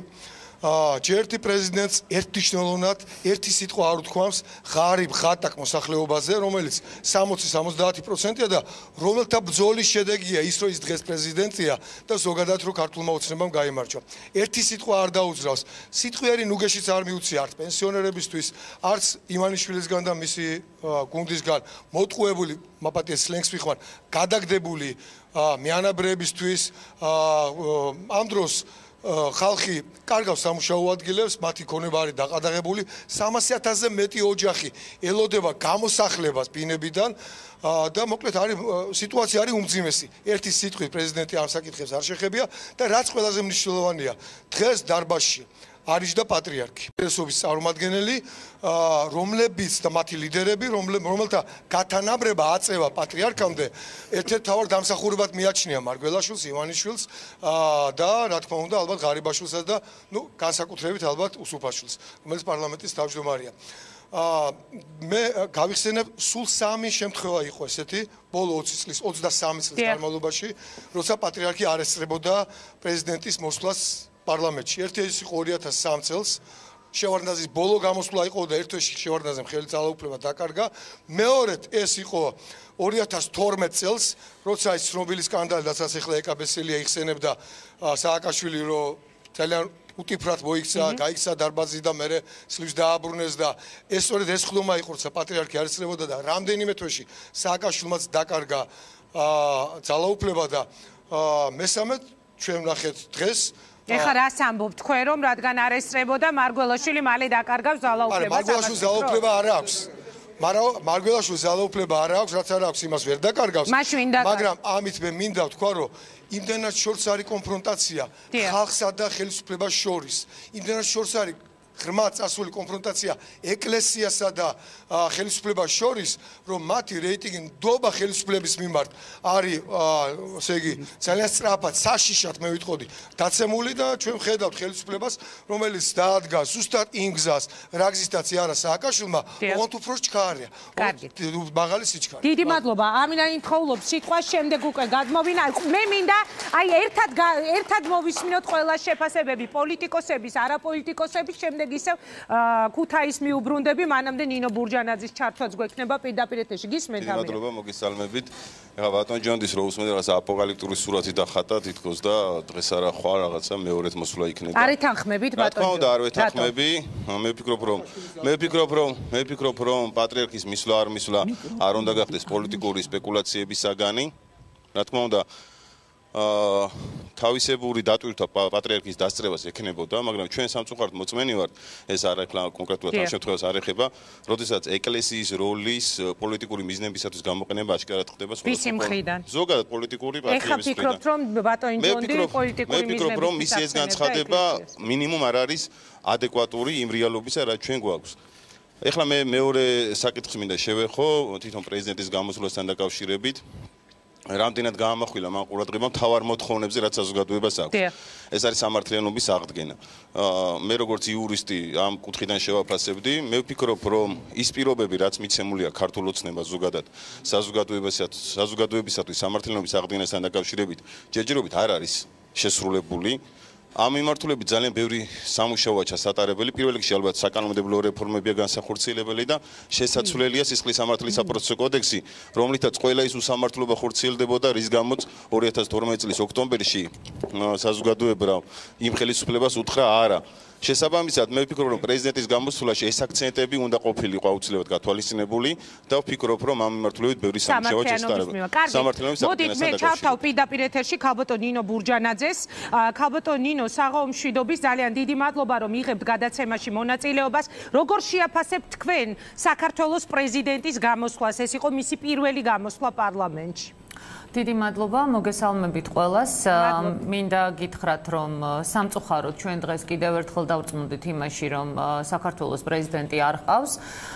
ჯერთი პრეზიდენტს ერთნიშნულოვნად ერთი სიტყვა არ უთქვამს ღარიბ ხატაკ მოსახლეობაზე, რომელიც სამოცი სამოცდაათი პროცენტია და რომელთა ბრძოლის შედეგია ის, რომ ის დღეს პრეზიდენტია და ზოგადად რომ ქართულმა ოცნებამ გაიმარჯვა. ერთი სიტყვა არ დაუძრავს. სიტყვიერი ნუგეშიც არ მიუცია არც პენსიონერებისთვის, არც იმანიშვილისგან და მისი გუნდისგან მოტყუებული, მაპატიეს სლენგს ვიხმარ, გადაგდებული მიანაბრეებისთვის ამ დროს ხალხი კარგავს სამუშაო ადგილებს, მათი ქონება არის დაყადაღებული, სამასი ათასზე მეტი ოჯახი ელოდება გამოსახლებას ბინებიდან და მოკლედ არის სიტუაცია არის უმძიმესი. ერთი სიტყვით პრეზიდენტი ამ საკითხებს არ შეხებია და რაც ყველაზე მნიშვნელოვანია, დღეს დარბაზში არის და პატრიარქი, პრესობის წარმომადგენელი, რომლებიც და მათი ლიდერები, რომელთა გათანაბრება აწევა პატრიარქამდე, ერთ-ერთ თავარ დამსახურებად მიაჩნია მარგველაშვილს, ივანიშვილს და რა თქმა უნდა, ალბათ ღარიბაშვილსაც და ნუ განსაკუთრებით ალბათ უსუფაშვილს, რომელიც პარლამენტის თავმჯდომარეა. მე გავიხსენებ, სულ სამი შემთხვევა იყო ესეთი, ბოლო ოცი წლის, ოცდასამი წლის განმავლობაში, როცა პატრიარქი არ ესწრებოდა პრეზიდენტის მოსვლას პარლამენტში. ერთი ის იყო ორი ათას სამი წელს, შევარდნაძის ბოლო გამოსვლა იყო და ერთ თვეში შევარდნაძემ ხელი ძალაუფლება დაკარგა. მეორედ ეს იყო ორი ათას თორმეტ წელს, როცა ის ცნობილი სკანდალი, რასაც ახლა ეკაბესელია იხსენებდა სააკაშვილი, რომ ძალიან უტიფრად მოიქცა, გაიქცა დარბაზი და მერე სლივს დააბრუნეს და ეს სწორედ ეს ხდომა იყო, როცა პატრიარქი არ ესწრებოდა და რამდენიმე თვეში სააკაშვილმაც დაკარგა ძალაუფლება და მესამედ ჩვენ ვნახეთ დღეს ეხლა რას ამბობ თქვენ რომ რადგან არ ესწრებოდა მარგველაშვილი მალე დაკარგავს ძალაუფლებას? მარგველაშვილს ძალაუფლება არ აქვს. მაგრამ მარგველაშვილს ძალაუფლება არ აქვს, რაც არ აქვს იმას ვერ დაკარგავს. მაგრამ ამით მე მინდა ვთქვა რომ იმდენად შორს არის კონფრონტაცია ხალხსა და ხელისუფლებას შორის. იმდენად შორს არის ღრმა წასული კონფრონტაცია ეკლესიასა და ხელისუფლებას შორის, რომ მათი რეიტინგი ნდობა ხელისუფლების მიმართ არის, ესე იგი, ძალიან სწრაფად, საშიშად მე ვიტყოდი, დაცემული და ჩვენ ვხედავთ ხელისუფლებას, რომელიც დაადგა ზუსტად იმ გზას, რა გზითაც არა სააკაშვილმა, ოღონდ უფრო ჩქარია. მაღალი სიჩქარე. დიდი მადლობა. ამინა იმთხოვლობ სიტყვას, შემდეგ უკვე გადმოვინა. მე მინდა აი ერთად ერთად მოვისმინოთ ყველა შეფასებები, პოლიტიკოსების, არაპოლიტიკოსების, შემდეგ ისევ ქუთაის მიუბრუნდები, მანამდე ნინო ბურჯანაძის ჩართვაც გვექნება პირდაპირ ეთერში. გისმენთ ამირა? მადლობა, მოგესალმებით. ეხლა ბატონ ჯონდის რო უსმენთ რაღაცა აპოკალიფტური სურათი დახატა თითქოს და დღეს არა ხვა რაღაცა მეორედ მოსვლა იქნება. არ ეთანხმებით ბატონ? რა თქმა უნდა, არ ვეთანხმები. მე ვფიქრობ, რომ მე ვფიქრობ, რომ მე ვფიქრობ, რომ პატრიარქის მისვლა არ მისვლა არ უნდა გახდეს პოლიტიკური სპეკულაციების საგანი. რა თქმა უნდა, აა თავისებური დატვირთვა პატრიარქის დასწრებას ექნებოდა, მაგრამ ჩვენ სამწუხაროდ მოწმენი ვართ, ეს არ ეხლა კონკრეტულად ამ შემთხვევას არ ეხება, როდესაც ეკლესიის როლის პოლიტიკური მიზნებისათვის გამოყენება აშკარად ხდება ვისი მხრიდან? ზოგადად პოლიტიკური პარტიების მხრიდან. ეხლა ფიქრობთ, რომ ბატონი ჯონდი პოლიტიკური მიზნებით? მე ვფიქრობ, რომ მისი ეს განცხადება მინიმუმ არ არის ადეკვატური იმ რეალობისა, რაც ჩვენ გვაქვს. ეხლა მე მეორე საკითხს მინდა შევეხო თვითონ პრეზიდენტის გამოსვლასთან დაკავშირებით. რამდენად გაამახვილა მან ყურადღება მთავარ მოთხოვნებზე, რაც საზოგადოებას აქვს. ეს არის სამართლიანობის აღდგენა. მე როგორც იურისტი ამ კუთხიდან შევაფასებდი, მე ვფიქრობ, რომ ის პირობები, რაც მიცემულია ქართულ ოცნებას ზოგადად საზოგადოებისათვის, საზოგადოებისათვის სამართლიანობის აღდგენასთან დაკავშირებით, ჯერჯერობით არ არის შესრულებული. ამ მიმართულებით ძალიან ბევრი სამუშაოა ჩასატარებელი. პირველ რიგში ალბათ საკანონმდებლო რეფორმებია განსახორციელებელი და შესაძლებელია სისხლის სამართლის საპროცესო კოდექსი, რომლითაც ყველა ის უსამართლობა ხორციელდებოდა, რის გამოც ორი ათას თორმეტი წლის ოქტომბერში საზოგადოება იმ ხელისუფლებას უთხრა არა. შესაბამისად, მე ვფიქრობ, რომ პრეზიდენტის გამოსვლაში ეს აქცენტები უნდა ყოფილიყო აუცილებლად გათვალისწინებული და ვფიქრობ, რომ ამ მიმართულებით ბევრი სამუშაო ჩასატარებელია. სამართლიანობის მოდით მე ჩავთავ პირდაპირ ეთერში ქალბატონ ნინო ბურჯანაძეს. ქალბატონ ნინო, საღამო მშვიდობის, ძალიან დიდი მადლობა, რომ იღებთ გადაცემაში მონაწილეობას. როგორ შეაფასებთ თქვენ საქართველოს პრეზიდენტის გამოსვლას? ეს იყო მისი პირველი გამოსვლა პარლამენტში. დიდი მადლობა, მოგესალმებით ყველას. მინდა გითხრათ, რომ სამწუხაროდ ჩვენ დღეს კიდევ ერთხელ დავწმუნდით იმაში, რომ საქართველოს პრეზიდენტი არ ჰყავს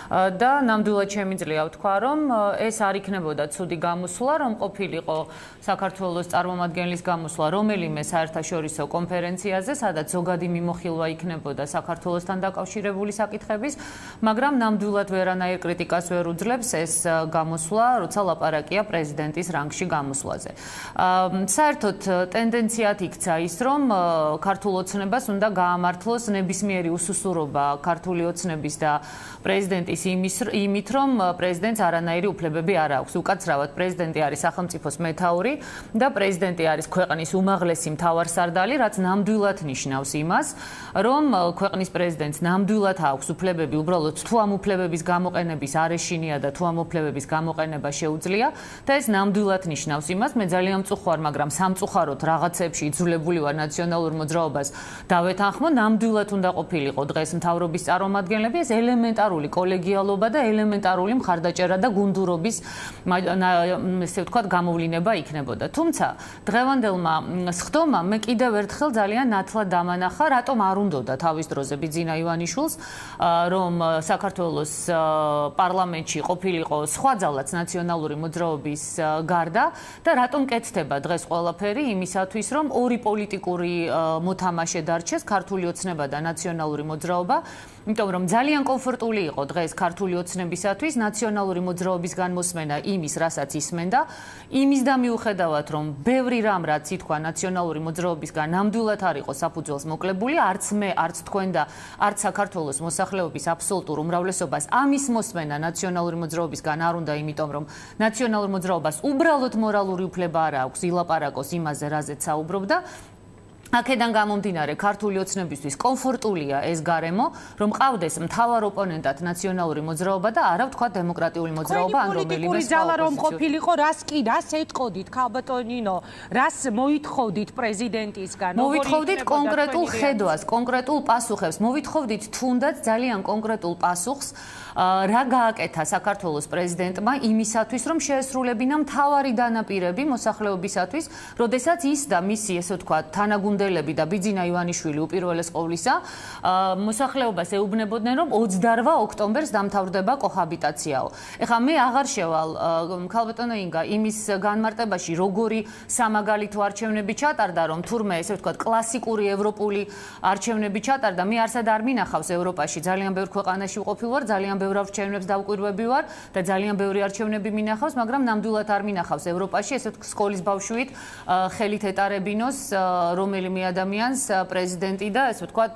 და ნამდვილად შემიძლია ვთქვა, რომ ეს არ იქნებოდა ცუდი გამოსვლა, რომ ყოფილიყო საქართველოს წარმომადგენლის გამოსვლა რომელიმე საერთაშორისო კონფერენციაზე, სადაც ზოგადი მიმოხილვა იქნებოდა საქართველოსთან დაკავშირებული საკითხების, მაგრამ ნამდვილად ვერანაირ კრიტიკას ვერ უძლებს ეს გამოსვლა, როცა ლაპარაკია პრეზიდენტის რანგში გამოსვლაზე. საერთოდ ტენდენციად იქცა ის, რომ ქართულ ოცნებას უნდა გაამართლოს ნებისმიერი უსუსურობა ქართული ოცნების და პრეზიდენტის იმით, რომ პრეზიდენტს არანაირი უფლებები არ აქვს. უკაცრავად პრეზიდენტი არის სახელმწიფოს მეთაური და პრეზიდენტი არის ქვეყნის უმაღლესი მთავარსარდალი, რაც ნამდვილად ნიშნავს იმას, რომ ქვეყნის პრეზიდენტს ნამდვილად აქვს უფლებები, უბრალოდ თუ ამ უფლებების გამოყენების არეშინია და თუ ამ უფლებების გამოყენება შეუძლია და ეს ნამდვილად ნიშნავს ნიშნავს იმას, მე ძალიან მწუხვარ, მაგრამ სამწუხაროდ რაღაცებში იძულებული ვარ ნაციონალურ მოძრაობას დავეთანხმო, ნამდვილად უნდა ყოფილიყო დღეს მთავრობის წარმომადგენლები, ეს ელემენტარული კოლეგიალობა და ელემენტარული მხარდაჭერა და გუნდურობის ესე ვთქვათ გამოვლინება იქნებოდა. თუმცა დღევანდელმა სხდომამ მე კიდევ ერთხელ ძალიან ნათლად დამანახა, რატომ არ უნდოდა თავის დროზე ბიძინა ივანიშვილს, რომ საქართველოს პარლამენტში ყოფილიყო სხვა ძალაც ნაციონალური მოძრაობის გარდა და რატომ კეთდება დღეს ყველაფერი იმისათვის, რომ ორი პოლიტიკური მოთამაშე დარჩეს, ქართული ოცნება და ნაციონალური მოძრაობა, იმიტომ რომ ძალიან კომფორტული იყო დღეს ქართული ოცნებისათვის ნაციონალური მოძრაობის განმოსმენა იმის, რასაც ისმენდა, იმის და მიუხედავად, რომ ბევრი რამ რაც ითქვა ნაციონალური მოძრაობისგან ნამდვილად არ იყო საფუძველს მოკლებული, არც მე, არც თქვენ და არც საქართველოს მოსახლეობის აბსოლუტურ უმრავლესობას ამის მოსმენა ნაციონალური მოძრაობისგან არ უნდა, იმიტომ რომ ნაციონალურ მოძრაობას უბრალოდ მორალური უფლება არ აქვს ილაპარაკოს იმაზე, რაზეც საუბრობდა. აქედან გამომდინარე, ქართული ოცნებისთვის კომფორტულია ეს გარემო, რომ ყავდეს მთავარ ოპონენტად ნაციონალური მოძრაობა და არა ვთქვა დემოკრატიული მოძრაობა ან რომელიმე სხვა ძალა რომ ყოფილიყო, რას კი რას ეთყოდით ქალბატონინო, რას მოითხოვდით პრეზიდენტისგან? მოვითხოვდით კონკრეტულ ხედვას, კონკრეტულ პასუხებს, მოვითხოვდით თუნდაც ძალიან კონკრეტულ პასუხს, რა გააკეთა საქართველოს პრეზიდენტმა იმისათვის, რომ შეესრულებინა მთავარი დანაპირები მოსახლეობისათვის, როდესაც ის და მისი, ესე ვთქვათ, თანაგუნდელები და ბიძინა ივანიშვილი უპირველეს ყოვლისა მოსახლეობას ეუბნებოდნენ, რომ ოცდაორ ოქტომბერს დამთავრდება კოჰაბიტაციაო. ეხლა მე აღარ შევალ ქალბატონო ინგა იმის განმარტებაში, როგორი სამაგალითო არჩევნები ჩატარდა, რომ თურმე, ესე ვთქვათ, კლასიკური ევროპული არჩევნები ჩატარდა, მე არსად არ მინახავს ევროპაში, ძალიან ბევრ ქვეყანაში ვყოფილ ვარ, ძალიან ბევრ არჩევნებს დავკვირვები ვარ და ძალიან ბევრი არჩევნები მინახავს, მაგრამ ნამდვილად არ მინახავს ევროპაში, ესე ვთქვათ, სკოლის ბავშვით ხელით ეტარებინოს რომელიმე ადამიანს პრეზიდენტი და ესე ვთქვათ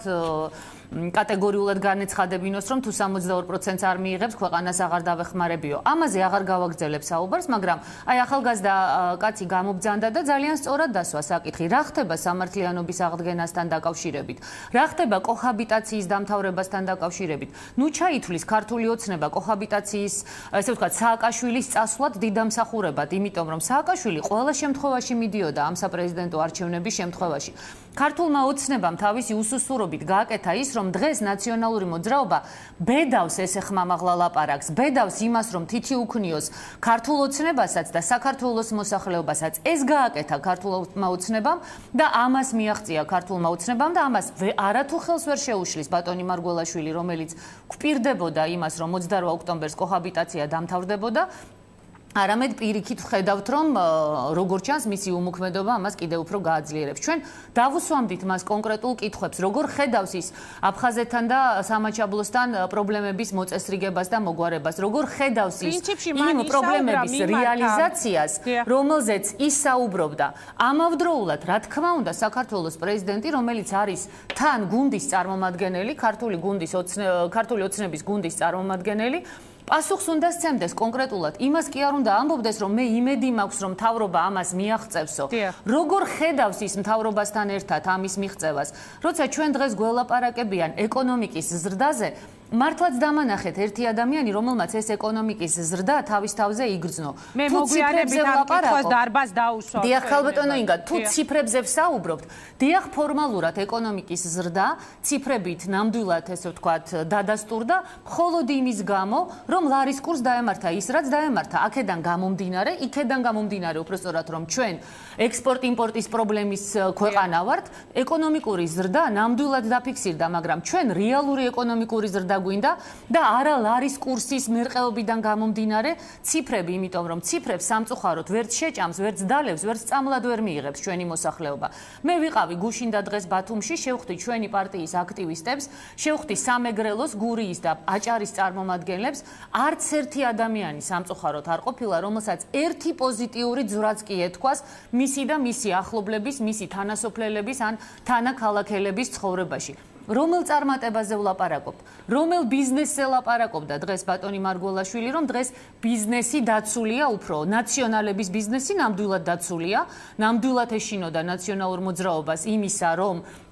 კატეგორიულად განეცხადებინოს, რომ თუ სამოცდაორ პროცენტს არ მიიღებს, ქვეყანას აღარ დავეხმარებიო. ამაზე აღარ გავაგრძელებ საუბარს, მაგრამ აი ახალგაზრდა კაცი გამობძანდა და ძალიან სწორად დასვა საკითხი. რა ხდება სამართლიანობის აღდგენასთან დაკავშირებით? რა ხდება კოჰაბიტაციის დამთავრებასთან დაკავშირებით? ნუ ჩაითვლის ქართული ოცნება კოჰაბიტაციის, ესე ვთქვათ, სააკაშვილის წასვლად დიდამსახურებად, იმიტომ რომ სააკაშვილი ყველა შემთხვევაში მიდიოდა ამ საპრეზიდენტო არჩევნების შემთხვევაში. ქართულმა ოცნებამ თავისი უსუსურობით გააკეთა ის, რომ დღეს ნაციონალური მოძრაობა ბედავს ესე ხმამაღლა ლაპარაკს, ბედავს იმას, რომ თითი უქნიოს ქართულ ოცნებასაც და საქართველოს მოსახლეობასაც. ეს გააკეთა ქართულმა ოცნებამ და ამას მიაღწია ქართულმა ოცნებამ და ამას არათუ ხელს ვერ შეუშლის ბატონი მარგველაშვილი, რომელიც გვპირდებოდა იმას, რომ ოცდაორ ოქტომბერს კოჰაბიტაცია დამთავრდებოდა. არამედ პირიქით ვხედავთ, რომ როგორც ჩანს მისი უმოქმედობა ამას კიდევ უფრო გააძლიერებს. ჩვენ დავუსვამდით მას კონკრეტულ კითხვებს, როგორ ხედავს ის აფხაზეთთან და სამაჩაბლოსთან პრობლემების მოწესრიგებას და მოგვარებას, როგორ ხედავს ის იმ პრობლემების რეალიზაციას, რომელზეც ის საუბრობდა. ამავდროულად, რა თქმა უნდა, საქართველოს პრეზიდენტი, რომელიც არის თან გუნდის წარმომადგენელი, ქართული გუნდის ქართული ოცნების გუნდის წარმომადგენელი, პასუხს უნდა სცემდეს კონკრეტულად. იმას კი არ უნდა ამბობდეს, რომ მე იმედი მაქვს, რომ მთავრობა ამას მიაღწევსო. როგორ ხედავს ის მთავრობასთან ერთად ამის მიღწევას? როცა ჩვენ დღეს გველაპარაკებიან ეკონომიკის ზრდაზე, მართლაც დამანახეთ ერთი ადამიანი, რომელმაც ეს ეკონომიკის ზრდა თავის თავზე იგრძნო. მე მოგვიანებით ამ კითხვას დარბაზ დაუსვავ. დიახ, ქალბატონო ინგა, თუ ციფრებზე ვსაუბრობთ, დიახ, ფორმალურად ეკონომიკის ზრდა ციფრებით ნამდვილად ესე ვთქვათ დადასტურდა, მხოლოდ იმის გამო, რომ ლარის კურს დაემართა ის, რაც დაემართა. აქედან გამომდინარე, იქედან გამომდინარე, უბრალოდ რომ ჩვენ ექსპორტ-იმპორტის პრობლემის ქვეყანა ვართ, ეკონომიკური ზრდა ნამდვილად დაფიქსირდა, მაგრამ ჩვენ რეალური ეკონომიკური ზრდა გვინდა და არა ლარის კურსის მერყეობიდან გამომდინარე ციფრები, იმიტომ რომ ციფრებს სამწუხაროდ ვერც შეჭამს, ვერც დალევს, ვერც წამლად ვერ მიიღებს ჩვენი მოსახლეობა. მე ვიყავი გუშინ და დღეს ბათუმში, შევხვდი ჩვენი პარტიის აქტივისტებს, შევხვდი სამეგრელოს, გურიის და აჭარის წარმომადგენლებს, არც ერთი ადამიანი სამწუხაროდ არ ყოფილა, რომელსაც ერთი პოზიტიური ძვრაც კი ეთქვას მისი და მისი ახლობლების, მისი თანასოფლელების ან თანაქალაქელების ცხოვრებაში. რომელ წარმატებაზე ვლაპარაკობ? რომელ ბიზნესზე ლაპარაკობდა დღეს ბატონი მარგველაშვილი, რომ დღეს ბიზნესი დაცულია უფრო, ნაციონალების ბიზნესი ნამდვილად დაცულია, ნამდვილად ეშინოდა ნაციონალურ მოძრაობას იმისა, რომ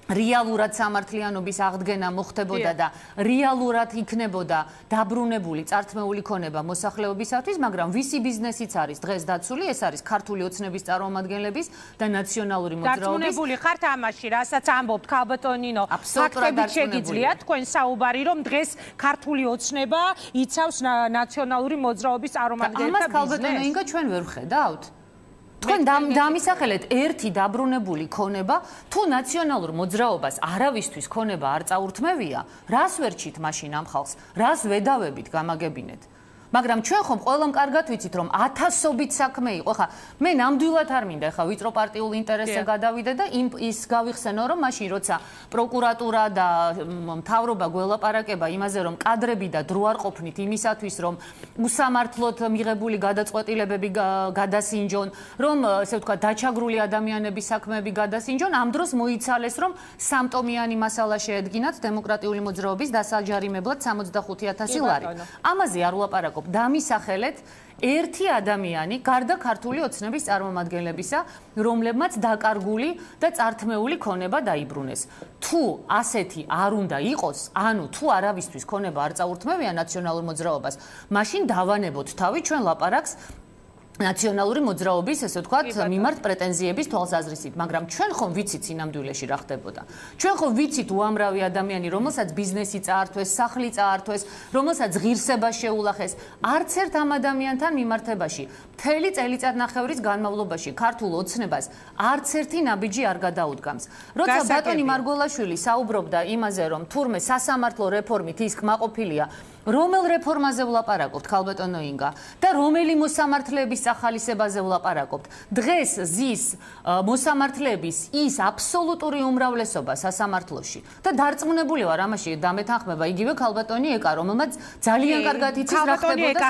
რეალურად სამართლიანობის აღდგენა მოხდებოდა და რეალურად იქნებოდა დაბრუნებული წართმეული ქონება მოსახლეობისათვის, მაგრამ ვისი ბიზნესიც არის დღეს დაცული, ეს არის ქართული ოცნების წარმომადგენლების და ნაციონალური მოძრაობის. დარწმუნებული ხართ ამაში, რასაც ამბობთ ქალბატონ ნინო, ფაქტებით შეგიძლია თქვენ საუბარი, რომ დღეს ქართული ოცნება იცავს ნაციონალური მოძრაობის წარმომადგენელთა ბიზნესს? ამას ქალბატონო ინგა ჩვენ ვერ ვხედავთ. თქვენ დამისახელეთ ერთი დაბრუნებული ქონება, თუ ნაციონალურ მოძრაობას არავისთვის ქონება არ წაურთმევია, რას ვერჩით მაშინ ამ ხალხს? რას ვედავებით გამაგებინეთ? მაგრამ ჩვენ ხომ ყველამ კარგად ვიცით, რომ ათასობით საქმე იყო. ხა მე ნამდვილად არ მინდა ხა ვიწრო პარტიულ ინტერესზე გადავიდე და იმ ის გავიხსენო, რომ მაშინ როცა პროკურატურა და მთავრობა გველაპარაკება იმაზე, რომ კადრები და დრო არ ყოფნით იმისათვის, რომ უსამართლოდ მიღებული გადაწყვეტილებები გადასინჯონ, რომ ესე ვთქვა დაჩაგრული ადამიანების საქმეები გადასინჯონ, ამ დროს მოიცალეს, რომ სამტომიანი მასალა შეედგინათ დემოკრატიული მოძრაობის დასაჯარიმებლად სამოცდახუთი ათასი ლარი. ამაზე არ ვლაპარაკობ. დამისახელეთ ერთი ადამიანი გარდა ქართული ოცნების წარმომადგენლებისა, რომლებმაც დაკარგული და წართმეული ქონება დაიბრუნეს. თუ ასეთი არ უნდა იყოს, ანუ თუ არავისთვის ქონება არ წაურთმევია ნაციონალურ მოძრაობას, მაშინ დავანებოთ თავი ჩვენ ლაპარაკს ნაციონალური მოძრაობის, ესე ვთქვათ, მიმართ პრეტენზიების თვალსაზრისით, მაგრამ ჩვენ ხომ ვიცით სინამდვილეში რა ხდებოდა. ჩვენ ხომ ვიცით უამრავი ადამიანი, რომელსაც ბიზნესი წაართვეს, სახლი წაართვეს, რომელსაც ღირსება შეულახეს, არც ერთ ამ ადამიანთან მიმართებაში მთელი წელიწადნახევრის განმავლობაში ქართულ ოცნებას არც ერთი ნაბიჯი არ გადაუდგამს. როცა ბატონი მარგველაშვილი საუბრობდა იმაზე, რომ თურმე სასამართლო რეფორმით ის კმაყოფილია, რომელ რეფორმაზე ვლაპარაკობთ, ქალბატონო ინგა, და რომელი მოსამართლეების სახალისებაზე ვლაპარაკობთ. დღეს ზის მოსამართლეების ის აბსოლუტური უმრავლესობა სასამართლოში და დარწმუნებული ვარ ამაში დამეთანხმება იგივე ქალბატონი ეკა, რომელმაც ძალიან კარგად იცის რა ხდებოდა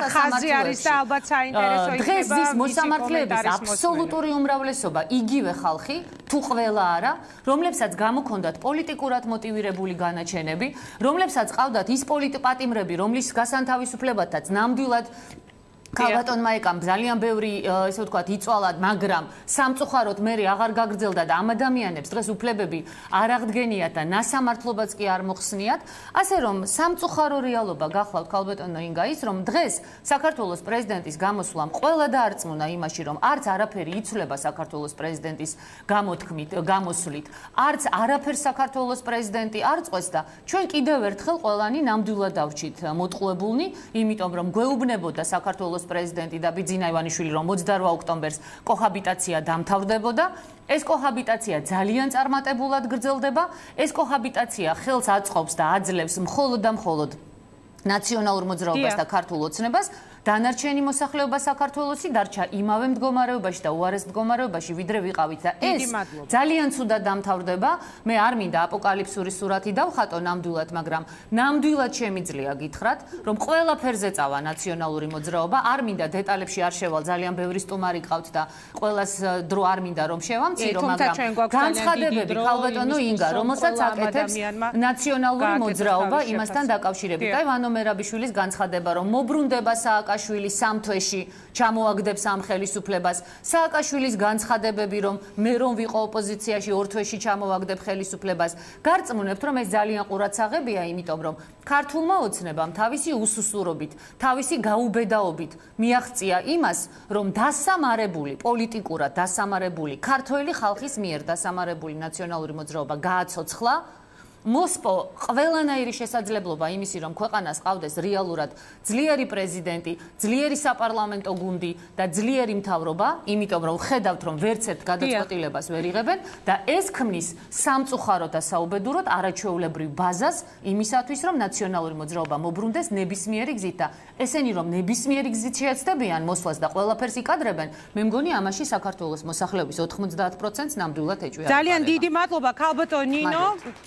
სასამართლოში. დღეს ზის მოსამართლეების აბსოლუტური უმრავლესობა იგივე ხალხი, თუ ყველა არა, რომლებსაც გამოქონდათ პოლიტიკურად მოტივირებული განაჩენები, რომლებსაც ყავდათ ის პოლიტპატიმრები, რომლის გასანთავისუფლებათაც ნამდვილად ქალბატონმა ეკამ ძალიან ბევრი ესე ვთქვათ იწვალა, მაგრამ სამწუხაროდ მე აღარ გაგრძელდა და ამ ადამიანებს დღეს უფლებები არ აღდგენიათ და ნასამართლობაც კი არ მოხსნიათ. ასე რომ სამწუხარო რეალობა გახლავთ ქალბატონო ინგა ის, რომ დღეს საქართველოს პრეზიდენტის გამოსვლამ ყველა დაარწმუნა იმაში, რომ არც არაფერი იცვლება საქართველოს პრეზიდენტის გამოთქმით, გამოსვლით, არც არაფერს საქართველოს პრეზიდენტი არ წყვეს და ჩვენ კიდევ ერთხელ ყველანი ნამდვილად დავრჩით მოტყუებულნი, იმიტომ რომ გვეუბნებოდა საქართველოს პრეზიდენტი და ბიძინა ივანიშვილი, რომ ოცდაორ ოქტომბერს კოჰაბიტაცია დამთავრდებოდა. ეს კოჰაბიტაცია ძალიან წარმატებულად გრძელდება. ეს კოჰაბიტაცია ხელს აწყობს და აძლევს მხოლოდ და მხოლოდ ნაციონალურ მოძრაობას და ქართულ ოცნებას. დანარჩენი მოსახლეობა საქართველოსი დარჩა იმავე მდგომარეობაში და უარეს მდგომარეობაში, ვიდრე ვიყავით და ეს ძალიან ცუდად დამთავრდება. მე არ მინდა აპოკალიფსური სურათი დავხატო ნამდვილად, მაგრამ ნამდვილად შემიძლია გითხრათ, რომ ყველაფერზე წავა ნაციონალური მოძრაობა. არ მინდა დეტალებში არ შევალ, ძალიან ბევრი სტუმარი ყავთ და ყველას დრო არ მინდა რომ შევამცირო, მაგრამ განცხადებები ქალბატონო ინგა, რომელსაც აკეთებს ნაციონალური მოძრაობა იმასთან დაკავშირებით. აი ვანო მერაბიშვილის განცხადება, რომ მობრუნდება სააკაშვილის სამ თვეში ჩამოაგდებს ამ ხელისუფლებას. სააკაშვილის განცხადებები, რომ მე რომ ვიყო ოპოზიციაში ორ თვეში ჩამოაგდებ ხელისუფლებას. გარწმუნებთ, რომ ეს ძალიან ყურადსაღებია, იმიტომ რომ ქართულმა ოცნებამ თავისი უსუსურობით, თავისი გაუბედაობით მიაღწია იმას, რომ დასამარებული, პოლიტიკურად დასამარებული, ქართველი ხალხის მიერ დასამარებული ნაციონალური მოძრაობა გააცოცხლა. მოსპო ყველანაირი შესაძლებლობა იმისი, რომ ქვეყანას ყავდეს რეალურად ძლიერი პრეზიდენტი, ძლიერი საპარლამენტო გუნდი და ძლიერი მთავრობა, იმიტომ რომ ხედავთ, რომ ვერც ერთ გადაწყვეტილებას ვერ იღებენ და ეს ქმნის სამწუხაროდ და საუბედუროდ არაჩვეულებრივ ბაზას იმისათვის, რომ ნაციონალური მოძრაობა მობრუნდეს ნებისმიერი გზით და ესენი რომ ნებისმიერი გზით შეეცდებიან მოსვლას და ყველაფერს იკადრებენ, მე მგონი ამაში საქართველოს მოსახლეობის ოთხმოცდაათ პროცენტს ნამდვილად ეჭვია. ძალიან დიდი მადლობა ქალბატონ ნინო.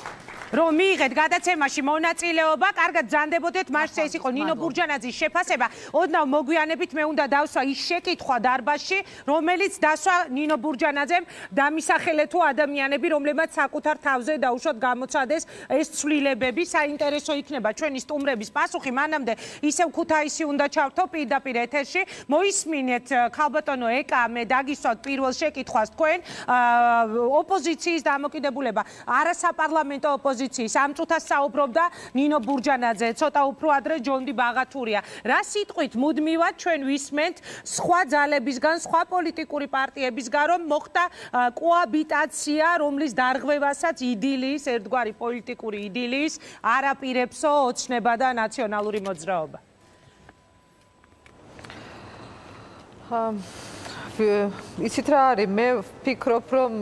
რომ მიიღეთ გადაცემაში მონაწილეობა, კარგად ბრძანდებოდეთ, მას ეს იყო ნინო ბურჯანაძის შეფასება. ოდნავ მოგვიანებით მე უნდა დავსვა ის შეკითხვა დარბაზში, რომელიც დასვა ნინო ბურჯანაძემ დამისახელე თუ ადამიანები, რომლებმაც საკუთარ თავზე დაუშვათ გამოცადეს ეს ცვლილებები, საინტერესო იქნება ჩვენი სტუმრების პასუხი. მანამდე ისევ ქუთაისი უნდა ჩავთო პირდაპირ ეთერში. მოისმინეთ ქალბატონო ეკა, მე დაგისვათ პირველ შეკითხვას თქვენ ოპოზიციის დამოკიდებულება, არასაპარლამენტო ოპოზიციის ამ წუთას საუბრობდა ნინო ბურჯანაძე, ცოტა უფრო ადრე ჯონდი ბაღათურია. რა სიტყვით მუდმივად ჩვენ ვისმენთ სხვა ძალებისგან, სხვა პოლიტიკური პარტიებისგან, რომ მოხდა კოაბიტაცია, რომლის დარღვევასაც იდილის, ერთგვარი პოლიტიკური იდილის არაპირებსო ოცნება და ნაციონალური მოძრაობა. იცით რა არის, მე ვფიქრობ, რომ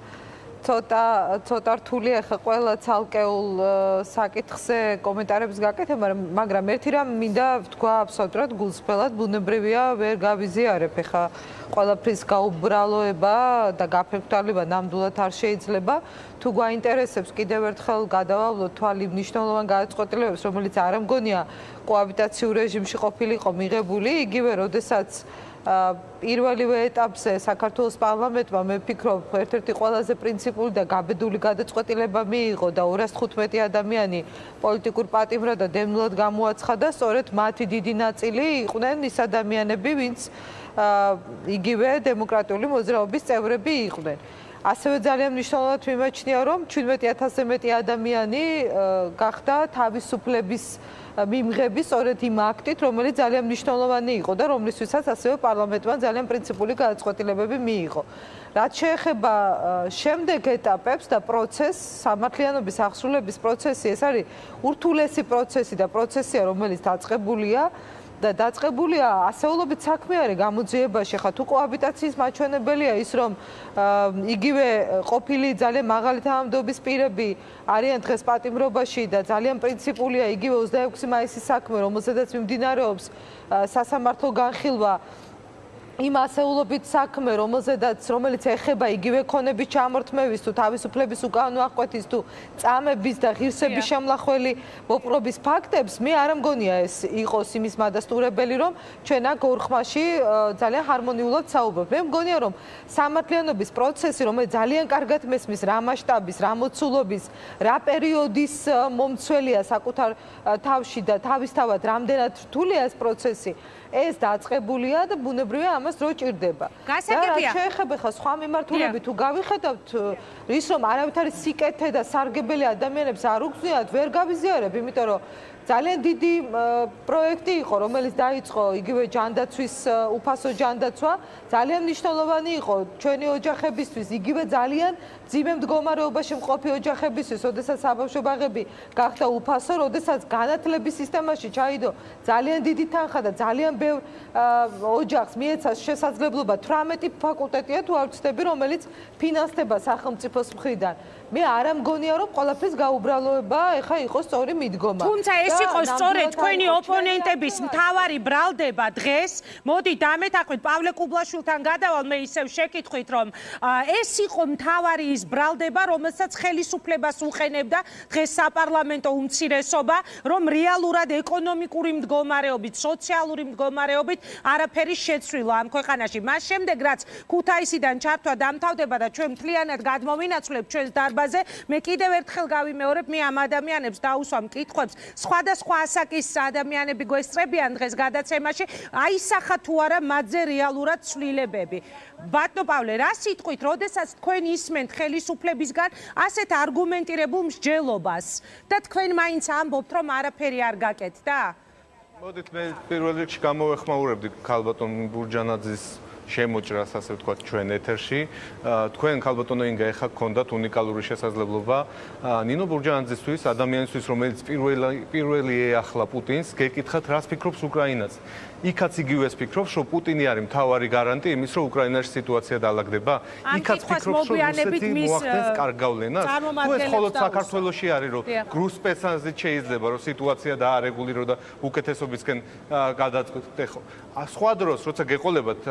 ცოტა ცოტა რთულია ხა ყველა ცალკეულ საკითხზე კომენტარების გაკეთება, მაგრამ ერთი რამ მინდა ვთქვა აბსოლუტურად გულსხმელად, ბუნებრივია, ვერ გავიზიარებ ხა ყველაფრის გაუბრალოება და გაფერმტალება ნამდვილად არ შეიძლება. თუ გვაინტერესებს კიდევ ერთხელ გადავავლოთ თვალი მნიშვნელოვან გადაწყვეტილებებს, რომელიც არ მგონია კოაბიტაციურ რეჟიმში ყოფილიყო მიღებული, იგივე როდესაც პირველივე ეტაპზე საქართველოს პარლამენტმა მე ვფიქრობ ერთ-ერთი ყველაზე პრინციპული და გაბედული გადაწყვეტილება მიიღო და ორას თხუთმეტი ადამიანი პოლიტიკურ პატიმრად და დემნულად გამოაცხადა, სწორედ მათი დიდი ნაწილი იყვნენ ის ადამიანები, ვინც იგივე დემოკრატიული მოძრაობის წევრები იყვნენ. ასევე ძალიან მნიშვნელოვნად მიმაჩნია, რომ ჩვიდმეტი ათასზე მეტი ადამიანი გახდა თავისუფლების მიმღები სწორედ იმ აქტით, რომელიც ძალიან მნიშვნელოვანი იყო და რომლისთვისაც ასევე პარლამენტმა ძალიან პრინციპული გადაწყვეტილებები მიიღო. რაც შეეხება შემდეგ ეტაპებს და პროცესს, სამართლიანობის აღსრულების პროცესი, ეს არის ურთულესი პროცესი და პროცესია, რომელიც დაწყებულია და დაწყებულია ასეულობით საქმე არის გამოძიებაში. ხა თუ კოაბიტაციის მაჩვენებელია ის, რომ იგივე ყოფილი ძალიან მაღალი თანამდებობის პირები არიან დღეს პატიმრობაში და ძალიან პრინციპულია იგივე ოცდაექვსი მაისის საქმე, რომელზედაც მიმდინარეობს სასამართლო განხილვა, იმ ასეულობით საქმე, რომელზედაც რომელიც ეხება იგივე ქონების ჩამორთმევის თუ თავისუფლების უკანონო აღკვეთის თუ წამების და ღირსების შემლახველი მოპყრობის ფაქტებს, მე არ მგონია ეს იყოს იმის მადასტურებელი, რომ ჩვენ აქ ორხმაში ძალიან ჰარმონიულად საუბრობთ. მე მგონია, რომ სამართლიანობის პროცესი, რომელიც ძალიან კარგად მესმის რა მასშტაბის, რა მოცულობის, რა პერიოდის მომცველია საკუთარ თავში და თავისთავად რამდენად რთულია ეს პროცესი, ეს დაწყებულია და ბუნებრივია ამას დრო ჭირდება. გასაგებია. და შეეხება ხა სხვა მიმართულებით თუ გავიხედავთ ის რომ არავითარი სიკეთე და სარგებელი ადამიანებს არ უგზნიათ, ვერ გავიზიარებ, იმიტომ რომ ძალიან დიდი პროექტი იყო, რომელიც დაიწყო იგივე ჯანდაცვის უფასო ჯანდაცვა, ძალიან მნიშვნელოვანი იყო ჩვენი ოჯახებისთვის, იგივე ძალიან ძიმე მდგომარეობაში მყოფი ოჯახებისთვის, როდესაც საბავშვო ბაღები გახდა უფასო, როდესაც განათლების სისტემაში ჩაიდო ძალიან დიდი თანხა და ძალიან ბევრ ოჯახს მიეცა შესაძლებლობა თვრამეტი ფაკულტეტია თუ არ ვცდები, რომელიც ფინანსდება სახელმწიფოს მხრიდან. მე არ მგონია, რომ ყველაფრის გაუბრალოება ეხა იყოს სწორი მიდგომა. თუმცა ეს იყო სწორედ თქვენი ოპონენტების მთავარი ბრალდება დღეს. მოდი დამეთანხმდით პავლე კუბლაშვილთან გადავალ მე ისევ შეკითხვით, რომ ეს იყო მთავარი ის ბრალდება, რომელსაც ხელისუფლებას უყენებდა დღეს საპარლამენტო უმცირესობა, რომ რეალურად ეკონომიკური მდგომარეობით, სოციალური მდგომარეობით არაფერი შეცვლილა ამ ქვეყანაში. მას შემდეგ რაც ქუთაისიდან ჩართვა დამთავრდება და ჩვენ მთლიანად გადმოვინაცვლებთ ჩვენს დარბაზზე, მე კიდევ ერთხელ გავიმეორებ, მე ამ ადამიანებს დაუსვამ კითხვებს, სხვადასხვა ასაკის ადამიანები გვესწრებიან დღეს გადაცემაში, აისახა თუ არა მათზე რეალურად ცვლილებები. ბატონო პავლე, რა სიტყვით, როდესაც თქვენ ისმენთ ხელისუფლებისგან ასეთ არგუმენტირებულ მსჯელობას და თქვენ მაინც ამბობთ, რომ არაფერი არ გაკეთდა? მოდით მე პირველ რიგში გამოვეხმაურებდი ქალბატონ ბურჯანაძის შემოჭრას, ასე ვთქვათ, ჩვენ ეთერში. თქვენ ქალბატონო ინგა ეხა გქონდათ უნიკალური შესაძლებლობა ნინო ბურჯანაძისთვის, ადამიანისთვის, რომელიც პირველი პირველი ეახლა პუტინს, გეკითხათ, რას ფიქრობს უკრაინაზე. იქაც იგივეს ფიქრობს, რომ პუტინი არის მთავარი გარანტი იმის, რომ უკრაინაში სიტუაცია დაალაგდება. იქაც ფიქრობს, რომ რუსეთი მოახდენს კარგ გავლენას. თუ ეს მხოლოდ საქართველოში არის, რომ გრუსპეცანზით შეიძლება, რომ სიტუაცია დაარეგულიროს და უკეთესობისკენ გადაწყვეტ. სხვა დროს, როცა გეყოლებათ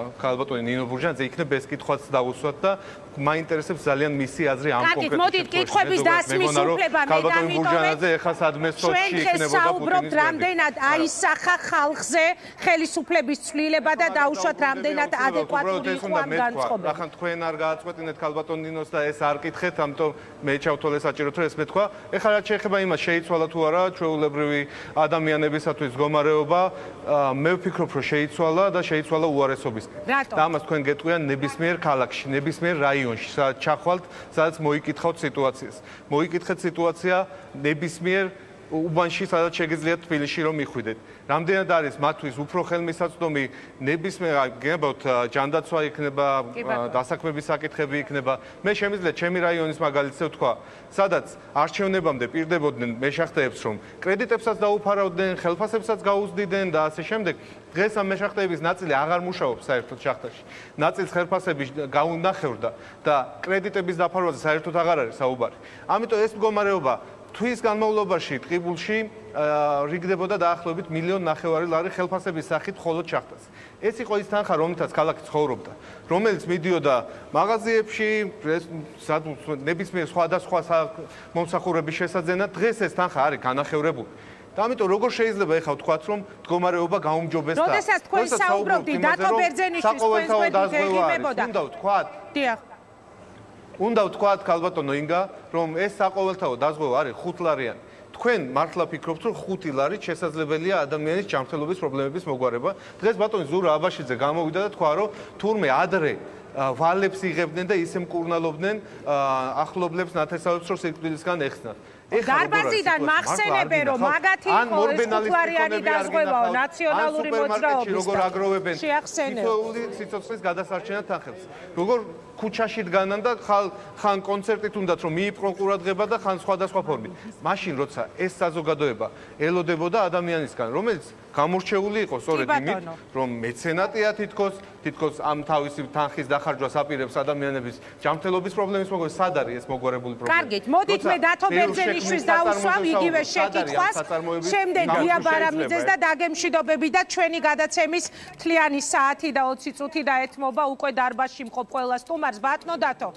ქალბატონი ნინო ბურჟანაძე იქნებ ეს კითხვაც დაუსვათ და მაინტერესებს ძალიან მისი აზრი ამ კონკრეტულ შემთხვევაში. მოდით კითხვების დასმის უფლება მე და ბურჟანაძე ეხა სადმე სოჩში იქნებოდა საუბრობთ რამდენად აისახა ხალხზე ხელისუფლების ცვლილება და დაუშვათ რამდენად ადეკვატური იყო ამ განწყობები. ახლა თქვენ არ გააწყვეტინეთ ქალბატონ ნინოს და ეს არ კითხეთ, ამიტომ მე ჩავთვალე საჭიროდ რომ ეს მეთქვა. ეხლა რაც შეეხება იმას შეიცვალა თუ არა ჩვეულებრივი ადამიანებისათვის მდგომარეობა, მე ვფიქრობ რომ შეიცვალა და შეიცვალა უარესობისკენ. და ამას თქვენ გეტყვიან ნებისმიერ ქალაქში, ნებისმიერ რაიონში, სადაც ჩახვალთ, სადაც მოიკითხავთ სიტუაციას. მოიკითხეთ სიტუაცია ნებისმიერ უბანში, სადაც შეგიძლიათ თბილისში რომ მიხვიდეთ. რამდენად არის მათთვის უფრო ხელმისაწვდომი ნებისმიერ გებოთ ჯანდაცვა იქნება, დასაქმების საკითხები იქნება. მე შემიძლია ჩემი რაიონის მაგალითზე ვთქვა, სადაც არჩევნებამდე პირდებოდნენ მეშახტეებს, რომ კრედიტებსაც დაუფარავდნენ, ხელფასებსაც გაუზდიდნენ და ასე შემდეგ. დღეს ამ მეშახტეების ნაწილი აღარ მუშაობს საერთოდ შახტაში. ნაწილს ხელფასები გაუნახევრდა და კრედიტების დაფარვაზე საერთოდ აღარ არის საუბარი. ამიტომ ეს მდგომარეობა თვის განმავლობაში ტყიბულში რიგდებოდა დაახლოებით მილიონ ნახევარი ლარი ხელფასების სახით მხოლოდ შახტას. ეს იყო ის თანხა, რომლითაც ქალაქი ცხოვრობდა, რომელიც მიდიოდა მაღაზიებში, ნებისმიერ სხვადასხვა მომსახურების შესაძენად. დღეს ეს თანხა არის განახევრებული. და ამიტომ როგორ შეიძლება ეხლა ვთქვათ, რომ მდგომარეობა გაუმჯობესდა? როდესაც თქვენ საუბრობთ დათო ბერძენიშვილის თქვენს გვერდით ეგრიმებოდა. უნდა ვთქვათ? დიახ. უნდა ვთქვათ ქალბატონო ინგა, რომ ეს საყოველთაო დაზღვევა არის ხუთ ლარიანი. თქვენ მართლა ფიქრობთ, რომ ხუთი ლარით შესაძლებელია ადამიანის ჯანმრთელობის პრობლემების მოგვარება? დღეს ბატონი ზურა აბაშიძე გამოვიდა და თქვა, რომ თურმე ადრე ვალებს იღებდნენ და ისე მკურნალობდნენ ახლობლებს ნათესავებს, რომ სიკვდილისგან ეხსნათ. დარბაზიდან მახსენებენ, რომ მაგათი იყო ეს ხუთლარიანი დაზღვევაო ნაციონალური მოძრაობის. როგორ აგროვებენ თითოეული სიცოცხლის გადასარჩენად თანხებს. როგორ ქუჩაში დგანან და ხან კონცერტით უნდათ რომ მიიპყრონ ყურადღება და ხან სხვადასხვა ფორმით. მაშინ როცა ეს საზოგადოება ელოდებოდა ადამიანისგან, რომელიც გამორჩეული იყო სწორედ იმით, რომ მეცენატია თითქოს, თითქოს ამ თავისი თანხის დახარჯვას აპირებს ადამიანების ჯანმრთელობის პრობლემის მოგვარებას. სად არის ეს მოგვარებული პრობლემა? კარგით, მოდით მე დათო ბერძენიშვილს დაუსვამ იგივე შეკითხვას, შემდეგ გია ბარამიძეს და დაგემშვიდობები და ჩვენი გადაცემის მთლიანი საათი და ოცი წუთი დაეთმობა უკვე დარბაზში მყოფ ყველა სტუმარს. ბატონო დათო,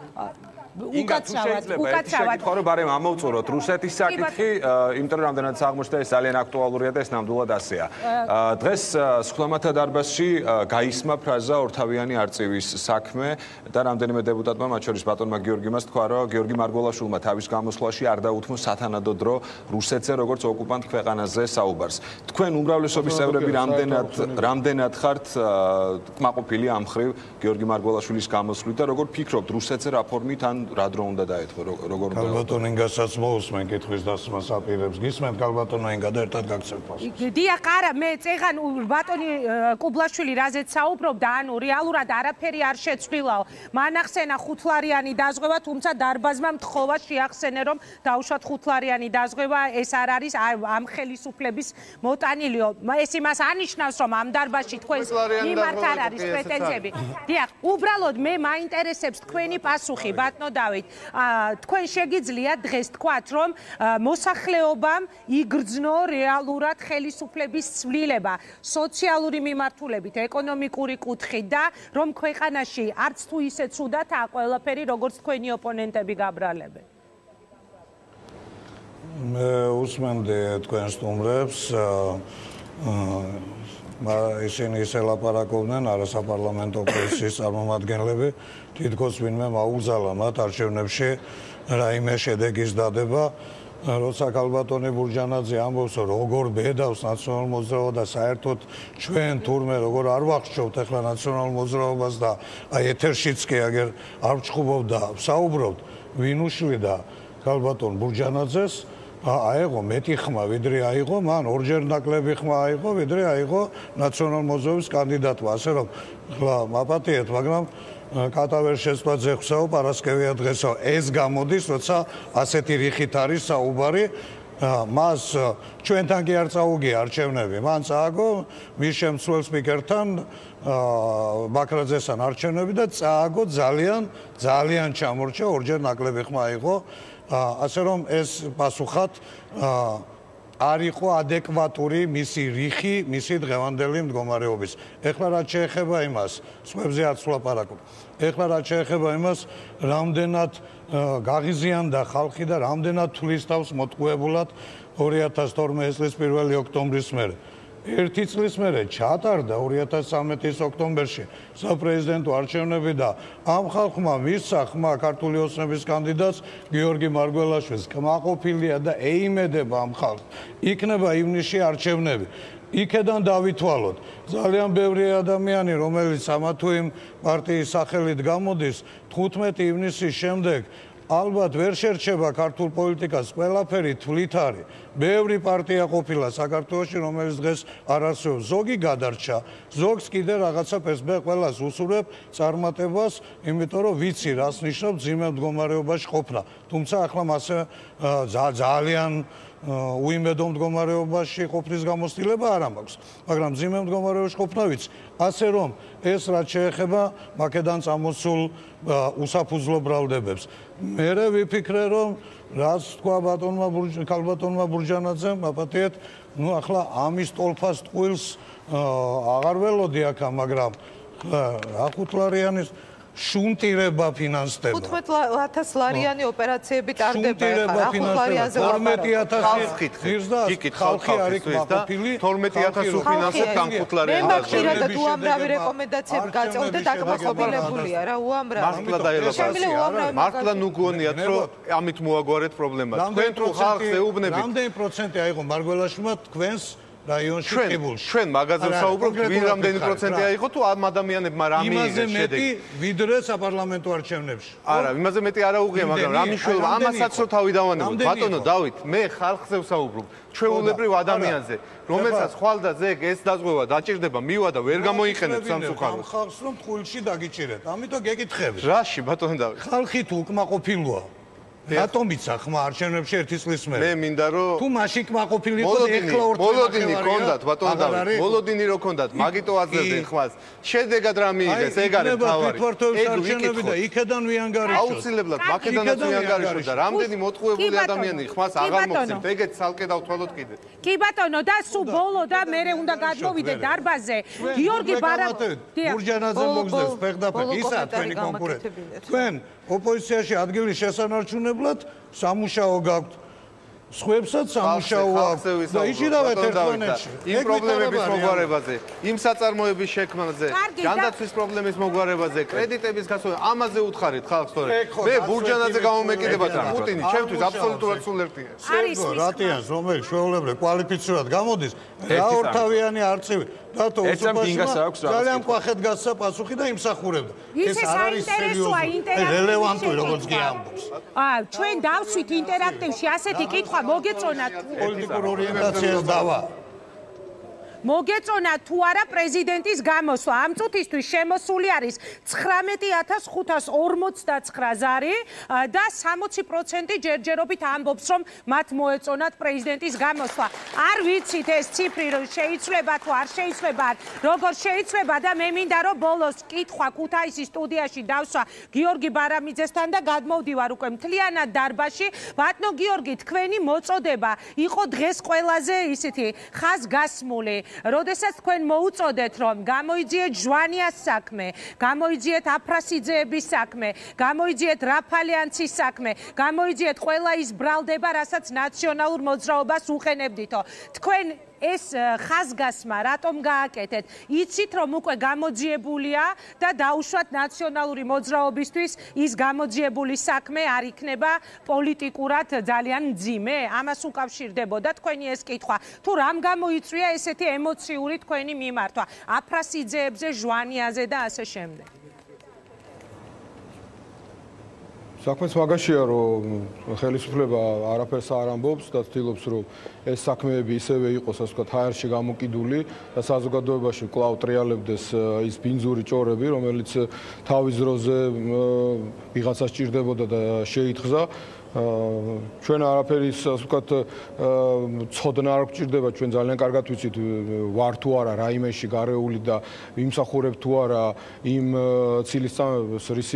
უკაცრავად, უკაცრავად. შეკითხვა რომ ბარემ ამოვწუროთ რუსეთის საკითხი, იმიტომ რომ რამდენად აღმოჩნდა ეს ძალიან აქტუალურია და ეს ნამდვილად ასეა. დღეს სხდომათა დარბაზში გაისმა ფრაზა ორთავიანი არწივის საქმე და რამდენიმე დეპუტატმა, მათ შორის ბატონმა გიორგიმას თქვა, რომ გიორგი მარგველაშვილმა თავის გამოსვლაში არ დაუთმო სათანადო დრო რუსეთზე, როგორც ოკუპანტ ქვეყანაზე საუბარს. თქვენ უმრავლესობის წევრები რამდენად რამდენად ხართ კმაყოფილი ამ ხრივ გიორგი მარგველაშვილის გამოსვლით და როგორ ფიქრობთ რუსეთზე რა ფორმით ან რა დრო უნდა დაეთქო, როგორ უნდა? ქალბატონ ინგასაც მოусმენ კითხვის დასმას აპირებს. გისმენთ ქალბატონო ინგა და ერთად გაგცემთ ფასი. დიახ, არა, მე წეღან ბატონი კუბლაშვილი რაზეც საუბრობდა, ანუ რეალურად არაფერი არ შეცვლილაო. მანახსენა ხუთლარიანი დაზღვევა, თუმცა დარბაზმა მთხოვა შეახსენე, რომ დაუშვათ ხუთლარიანი დაზღვევა, ეს არ არის ამ ხელისუფლების მოტანილიო. ეს იმას ანიშნავს, რომ ამ დარბაზში თქვენს მიმართ არ არის პრეტენზიები. დიახ, უბრალოდ მე მაინტერესებს თქვენი პასუხი, ბატონო დავით. თქვენ შეგიძლიათ დღეს თქვათ, რომ მოსახლეობამ იგრძნო რეალურად ხელისუფლების ცვლილება სოციალური მიმართულებით, ეკონომიკური კუთხით და რომ ქვეყანაში არც თუ ისე ცუდათაა ყველაფერი, როგორც თქვენი ოპონენტები გაბრალებენ. მე უსმენდი თქვენ სტუმრებს, ისინი ისე ლაპარაკობდნენ, არასაპარლამენტო პრესის წარმომადგენლები, თითქოს ვინმე მაუგზავნა მათ არჩევნებში რაიმე შედეგის დადება. როცა ქალბატონი ბურჟანაძე ამბობს, რომ როგორ ბედავს ნაციონალურ მოძრაობა და საერთოდ ჩვენ თურმე როგორ არ ვახშობთ ახლა ნაციონალურ მოძრაობას და აი ეთერშიც კი აგერ არ ვჭხუბობ და ვსაუბრობთ, ვინ უშლიდა ქალბატონ ბურჟანაძეს, აიღო მეტი ხმა, ვიდრე აიღო მან ორჯერ ნაკლები ხმა აიღო, ვიდრე აიღო ნაციონალურ მოძრაობის კანდიდატმა, ასე რომ ხლა მაპატიეთ, მაგრამ კატავერ შესწვაძე ხსაო პარასკევია დღესო ეს გამოდის, როცა ასეთი რიხით არის საუბარი, მას ჩვენთან კი არ წაუგია არჩევნები, მან წააგო მის შემცვლელ სპიკერთან ბაქრაძესთან არჩევნები და წააგო ძალიან ძალიან ჩამორჩა, ორჯერ ნაკლები ხმა აიღო, ასე რომ ეს პასუხად არ იყო ადეკვატური მისი რიხი, მისი დღევანდელი მდგომარეობის. ეხლა რაც შეეხება იმას, სხვებზე არც ვლაპარაკობ. ეხლა რაც შეეხება იმას, რამდენად გაღიზიანდა ხალხი და რამდენად თulis თავს მოტყუებულად ორი ათას თორმეტი წლის პირველი ოქტომბრის მერე. ერთი წლის მერე ჩატარდა ორი ათას ცხრამეტის ოქტომბერში საპრეზიდენტო არჩევნები და ამ ხალხმა მისცა ხმა ქართული ოცნების კანდიდატს გიორგი მარგველაშვილს. კმაყოფილია და ეიმედება ამ ხალხს. იქნება ივნისში არჩევნები. იქედან დავითვალოთ. ძალიან ბევრი ადამიანი, რომელიც ამა თუ იმ პარტიის სახელით გამოდის, თხუთმეტი ივნისის შემდეგ ალბათ ვერ შერჩება ქართულ პოლიტიკას ყველაფერი თვლით არის. ბევრი პარტია ყოფილა საქართველოში, რომელიც დღეს არ არსებობს. ზოგი გადარჩა, ზოგს კიდე რაღაცა პერსპექტივა ყველას უსურვებ წარმატებას, იმიტომ რომ ვიცი რას ნიშნავს ძიმე მდგომარეობაში ყოფნა. თუმცა ახლა მასე ძალიან უიმედო მდგომარეობაში ყოფნის გამოცდილება არ მაქვს, მაგრამ ძიმე მდგომარეობაში ყოფნა ვიცი. ასე რომ ეს რაც შეეხება მაკედან წამოსულ უსაფუძვლო ბრალდებებს. მე ვიფიქრე რომ რაც თქვა ბატონმა ქალბატონმა ბურჯანაძემ, აპატიეთ, ნუ ახლა ამის ტოლფას ტყუილს აღარ ველოდი აქა, მაგრამ ახუთლარიანის შუნტირება ფინანსდება. თხუთმეტ ათას ლარიანი ოპერაციები ტარდება ახლა. ახუთლარიანზე თორმეტი ათასი ხალხი არის კმაყოფილი. თორმეტი ათასი უფინანსებთ ამ ხუთლარიანზე. მე მაქცირა და თუ ამრავი რეკომენდაციები გაწევდა დაკმაყოფილებულია რა უამრავი. მართლა დაერევას. მართლა ნუ გონიათ რომ ამით მოაგვარეთ პრობლემას. თქვენ თუ ხალხს ეუბნებით. რამდენი პროცენტი აიღო მარგველაშვილმა თქვენს რაიონში ყიბულში. ჩვენ მაგაზე ვსაუბრობთ, ვინ რამდენი პროცენტი აიღო თუ ამ ადამიანებმა რა მიიღეს შედეგი. იმაზე მეტი ვიდრე საპარლამენტო არჩევნებში. არა, იმაზე მეტი არა უღია, მაგრამ რამიშვილმა ამასაც რო თავი დავანებოთ. ბატონო დავით, მე ხალხზე ვსაუბრობ, ჩვეულებრივ ადამიანზე, რომელსაც ხვალ და ზეგ ეს დაზღვევა დაჭირდება, მივა და ვერ გამოიყენებს სამწუხაროდ. ხალხს რომ ტყუილში დაგიჭირეთ. ამიტომ გეკითხები. რაში ბატონო დავით? ხალხი თუ უკმაყოფილოა რატომ იცახ ხმა არჩევნებში ერთი წლის მერე? მე მინდა რომ თუ მაშინ კმაყოფილიყო ეხლა ორ მოლოდინი კონდათ ბატონო დავით. მოლოდინი რო კონდათ, მაგიტო აძლევდნენ ხმას. შედეგად რა მიიღეს, ეგ არის თავარი. ეგ არჩევნები და იქედან ვიანგარიშოთ. აუცილებლად მაკედანაც ვიანგარიშოთ და რამდენი მოტყუებული ადამიანი ხმას აღარ მოგცემთ, ეგეც ცალკე დავთვალოთ კიდე. კი ბატონო და სულ ბოლო და მე უნდა გადმოვიდე დარბაზზე. გიორგი ბარაკოვი ბურჯანაძე მოგზდებს ფეხდაფეხ, ისა თქვენი კონკურენტი. თქვენ ოპოზიციაში ადგილი შესანარჩუნებლად სამუშაო გაქვთ. სხვებსაც სამუშაო აქვს და იჭირავეთ ერთმანეთში. იმ პრობლემების მოგვარებაზე, იმ საწარმოების შექმნაზე, ჯანდაცვის პრობლემის მოგვარებაზე, კრედიტების გასვლა, ამაზე უთხარით ხალხს თორე. მე ბურჯანაძე გამომეკიდებათ რა. პუტინი ჩემთვის აბსოლუტურად სულ ერთია. შეგო რატიანს რომელიც შეუძლებელი კვალიფიცირად გამოდის, რა ორთავიანი არწივი. დათო უსუპასმა ძალიან ყვახეთ გასცა პასუხი და იმსახურებდა. ეს არ არის სერიოზული, რელევანტური როგორც კი ამბობს. აა ჩვენ დავსვით ინტერაქტივში ასეთი კითხვა მოგეწონათ პოლიტიკურ ორიენტაციას დავა. მოგეწონა თუ არა პრეზიდენტის გამოსვლა. ამ წუთისთვის შემოსული არის ცხრამეტი ათას ხუთას ორმოცდაცხრა ზარი და სამოცი პროცენტი ჯერჯერობით ამბობს, რომ მათ მოეწონათ პრეზიდენტის გამოსვლა. არ ვიცით ეს ციფრი რომ შეიცვლება თუ არ შეიცვლება, როგორ შეიცვლება და მე მინდა რომ ბოლოს კითხვა ქუთაისის სტუდიაში დავსვა გიორგი ბარამიძესთან და გადმოვდივარ უკვე მთლიანად დარბაზში. ბატონო გიორგი, თქვენი მოწოდება იყო დღეს ყველაზე ისეთი ხაზგასმული. როდესაც თქვენ მოუწოდეთ რომ გამოიძიეთ ჟვანიას საქმე, გამოიძიეთ აფრასიძეების საქმე, გამოიძიეთ რაფალიანცის საქმე, გამოიძიეთ ყველა ის ბრალდება, რასაც ნაციონალურ მოძრაობას უყენებდითო. თქვენ ეს ხაზგასმა რატომ გააკეთეთ? იცით რომ უკვე გამოძიებულია და დაუშვათ ნაციონალური მოძრაობისთვის ის გამოძიებული საქმე არ იქნება პოლიტიკურად ძალიან მძიმე? ამას უკავშირდებოდა თქვენი ეს კითხვა. თუ რამ გამოიწვია ესეთი ემოციური თქვენი მიმართვა? აფრასიძეებზე, ჟვანიაზე და ასე შემდეგ. საქმეც მაგაშია, რომ ხელისუფლება არაფერს არ ამბობს და ცდილობს, რომ ეს საქმეები ისევე იყოს, ასე ვთქვათ, ჰაერში გამოკიდული და საზოგადოებაში კვლავ ტრიალებდეს ის ბინძური ჭორები, რომელიც თავის დროზე ვიღაცას ჭირდებოდა და შეითხზა. ჩვენ არაფერის ასე ვთქვათ ცოდნა არ გვჭირდება, ჩვენ ძალიან კარგად ვიცით ვარ თუ არა რაიმეში გარეული და ვიმსახურებ თუ არა იმ ცილისწამებას, რისი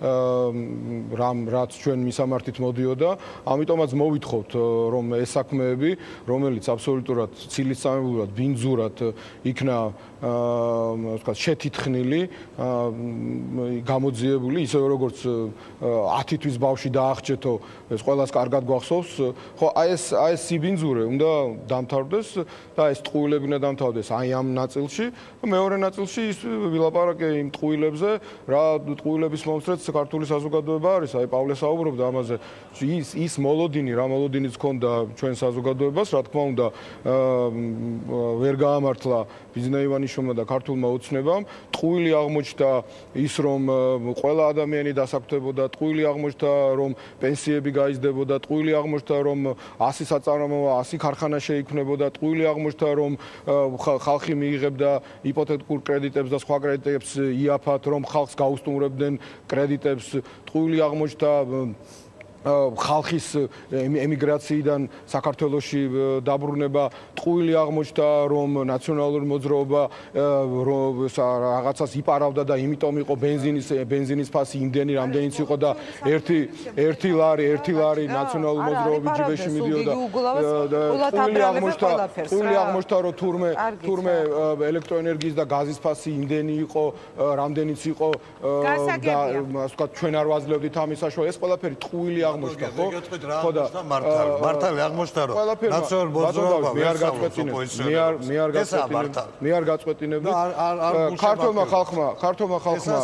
რამ რაც ჩვენ მისამართით მოდიოდა, ამიტომაც მოვითხოვთ რომ ეს საქმეები, რომელიც აბსოლუტურად ცილისწამებულად, ბინძურად იქნა ასე ვთქვათ შეთითხნილი, გამოძიებული, ისე როგორც ათი თვის ბავშვი დაახჭეთო, ეს ყველას კარგად გვახსოვს, ხო, აი ეს აი ეს სიბინძურე უნდა დამთავრდეს და ეს ტყუილები უნდა დამთავრდეს აი ამ ნაწილში, მეორე ნაწილში ის ვილაპარაკე იმ ტყუილებზე, რა ტყუილების მომსწრეც ქართული საზოგადოება არის, აი პავლე საუბრობდა ამაზე, ის ის მოლოდინი, რა მოლოდინიც ჰქონდა ჩვენ საზოგადოებას, რა თქმა უნდა, ვერ გაამართლა ბიზნეივანიშვილმა და ქართულმა ოცნებამ, ტყუილი აღმოჩნდა ის, რომ ყველა ადამიანი დასაქმდებოდა, ტყუილი აღმოჩნდა, რომ პენსიები გაიზრდებოდა, ტყუილი აღმოჩნდა, რომ ასი საწარმოო, ასი ქარხანა შეიქმნებოდა, ტყუილი აღმოჩნდა, რომ ხალხი მიიღებდა იპოთეკურ კრედიტებს და სხვა კრედიტებს იაფად, რომ ხალხს გაუსტუმრებდნენ კრედიტებს, ტყუილი აღმოჩნდა ხალხის ემიგრაციიდან საქართველოში დაბრუნება, ტყუილი აღმოჩნდა, რომ ნაციონალური მოძრაობა რაღაცას იპარავდა და იმიტომ იყო ბენზინის ბენზინის ფასი იმდენი, რამდენიც იყო და ერთი ერთი ლარი, ერთი ლარი ნაციონალური მოძრაობის ჯიბეში მიდიოდა. ტყუილი აღმოჩნდა, ტყუილი აღმოჩნდა, რომ თურმე თურმე ელექტროენერგიის და გაზის ფასი იმდენი იყო, რამდენიც იყო და ასე ვთქვათ, ჩვენ არ ვაძლევდით ამის საშუალებას. ეს ყველაფერი ტყუილი აღმოჩნდა, ხო? ხო და მართალი, მართალი აღმოჩნდა, რომ ნაციონალური მოძრაობა მე არ გაწყვეტინებ, მე არ მე არ გაწყვეტინებ, მე არ გაწყვეტინებ. ქართულმა ხალხმა, ქართულმა ხალხმა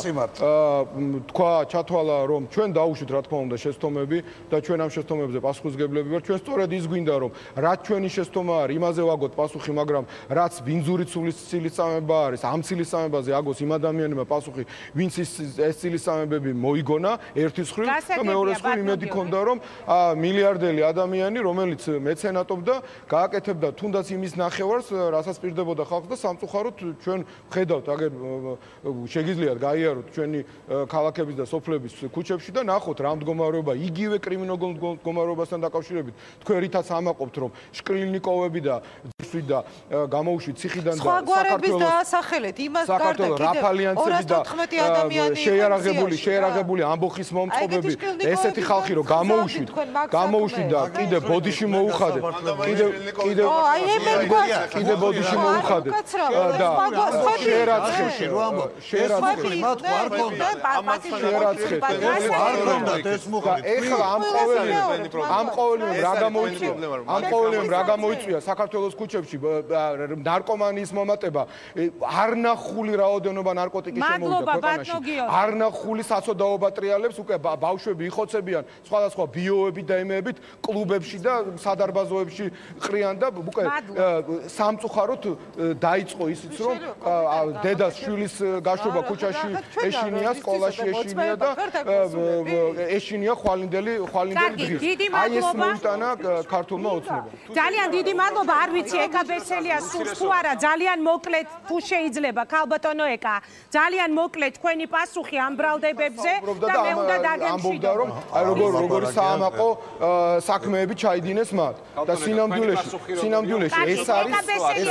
თქვა, ჩათვალა, რომ ჩვენ დაუშვით, რა თქმა უნდა, შეცდომები და ჩვენ ამ შეცდომებზე პასუხისმგებლები ვართ. ჩვენ სწორედ ის გვინდა, რომ რაც ჩვენი შეცდომა არის, იმაზე ვაგოთ პასუხი, მაგრამ რაც ბინძური ცილისწამება არის, ამ ცილისწამებაზე აგოს იმ ადამიანებმა პასუხი, ვინც ეს ცილისწამებები მოიგონა ერთის მხრივ და მეორეს მხრივ იმედი ქონდა, რომ მილიარდელი ადამიანი, რომელიც მეცენატობდა, გააკეთებდა თუნდაც იმის ნახევარს, რასაც პირდებოდა ხალხს და სამწუხაროდ ჩვენ ვხედავთ, აგერ შეგიძლიათ გაიაროთ ჩვენი ქალაქების და სოფლების ქუჩებში და ნახოთ რა მდგომარეობა, იგივე კრიმინალურ მდგომარეობასთან დაკავშირებით. თქვენ რითაც ამაყობთ, რომ შკრილნიკოვები და ძვსვით და გამოუშვით ციხიდან და სხვაგვარების დაასახელეთ, იმას გარდა კიდევ ორასოთხმეტი ადამიანი შეიარაღებული, შეიარაღებული ამბოხის მომწყობები, ესეთი ხალხი რომ გამოუშვით, გამოუშვით და კიდე ბოდიში მოუხადეთ. კიდე კიდე აი ემენ გვაქვს, კიდე ბოდიში მოუხადეთ და შეერაცხეთ, შეერაცხეთ, მათ არ ქონდა, შეერაცხეთ, არ ქონდა ეს მოხდა. ეხლა ამ ყოველივე, ამ ყოველივე რა გამოიწვია? ამ ყოველივე რა გამოიწვია საქართველოს ქუჩებში ნარკომანიის მომატება, არნახული რაოდენობა ნარკოტიკის შემოვიდა ქვეყანაში. არნახული საცოდაობა ტრიალებს უკვე ბავშვები იხოცებიან სხვადასხვა ბიოებით და ემეებით კლუბებში და სადარბაზოებში ყრიან და უკვე სამწუხაროდ დაიწყო ისიც რომ დედას შვილის გაშვება ქუჩაში ეშინია, სკოლაში ეშინია და ეშინია ხვალინდელი ხვალინდელი დღის. აი ეს მოიტანა ქართულმა ოცნებამ. ძალიან დიდი მადლობა, არ ვიცი ეკა ბესელია სულს თუ არა, ძალიან მოკლედ თუ შეიძლება ქალბატონო ეკა, ძალიან მოკლედ თქვენი პასუხი ამ ბრალდებებზე და მე უნდა დაგემშვიდო. რომ აი როგორ როგორი საამაყო საქმეები ჩაიდინეს მათ და სინამდვილეში სინამდვილეში ეს არის ეს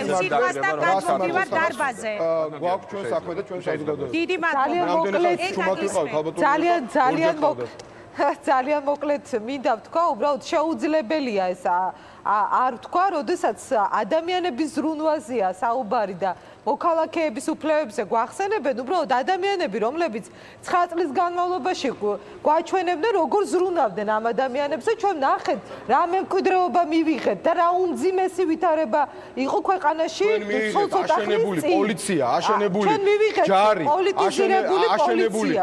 არის დარბაზე. გვაქვს ჩვენ საქმე და ჩვენ საზოგადოება. დიდი მადლობა. ძალიან ძალიან მოკლედ ძალიან მოკლედ მინდა ვთქვა, უბრალოდ შეუძლებელია ეს არ ვთქვა, როდესაც ადამიანების ზრუნვაზეა საუბარი და მოქალაქეების უფლებებზე გვახსენებენ, უბრალოდ ადამიანები, რომლებიც ცხრა წლის განმავლობაში გვაჩვენებდნენ, როგორ ზრუნავდნენ ამ ადამიანებზე, ჩვენ ნახეთ, რა მემკვიდრეობა მივიღეთ და რა უმძიმესი ვითარება იყო ქვეყანაში ცოტა ხნის წინ. პოლიცია, აშენებული ჯარი, პოლიტიზირებული პოლიცია,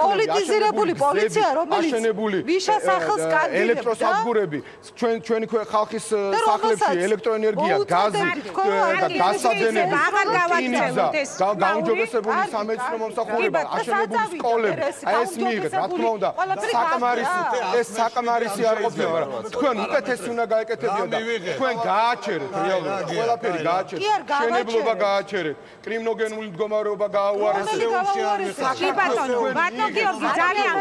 პოლიტიზირებული პოლიცია, რომელიც აშენებული ვიშას ახალს კარგებს ელექტროსადგურები, ჩვენ ჩვენი ხალხის სახლებში ელექტროენერგია, გაზი და გასაძენები, გაუმჯობესებული სამედიცინო მომსახურება, აშენებული სკოლები, ეს მიიღეთ, რა თქმა უნდა, საკმარისი, ეს საკმარისი არ ყოფილა, მაგრამ თქვენ უკეთესი უნდა გაეკეთებინა და თქვენ გააჩერეთ რეალურად, ყველაფერი გააჩერეთ, შენებლობა გააჩერეთ, კრიმინოგენული მდგომარეობა გააუარესეთ. კი ბატონო, ბატონო გიორგი, ძალიან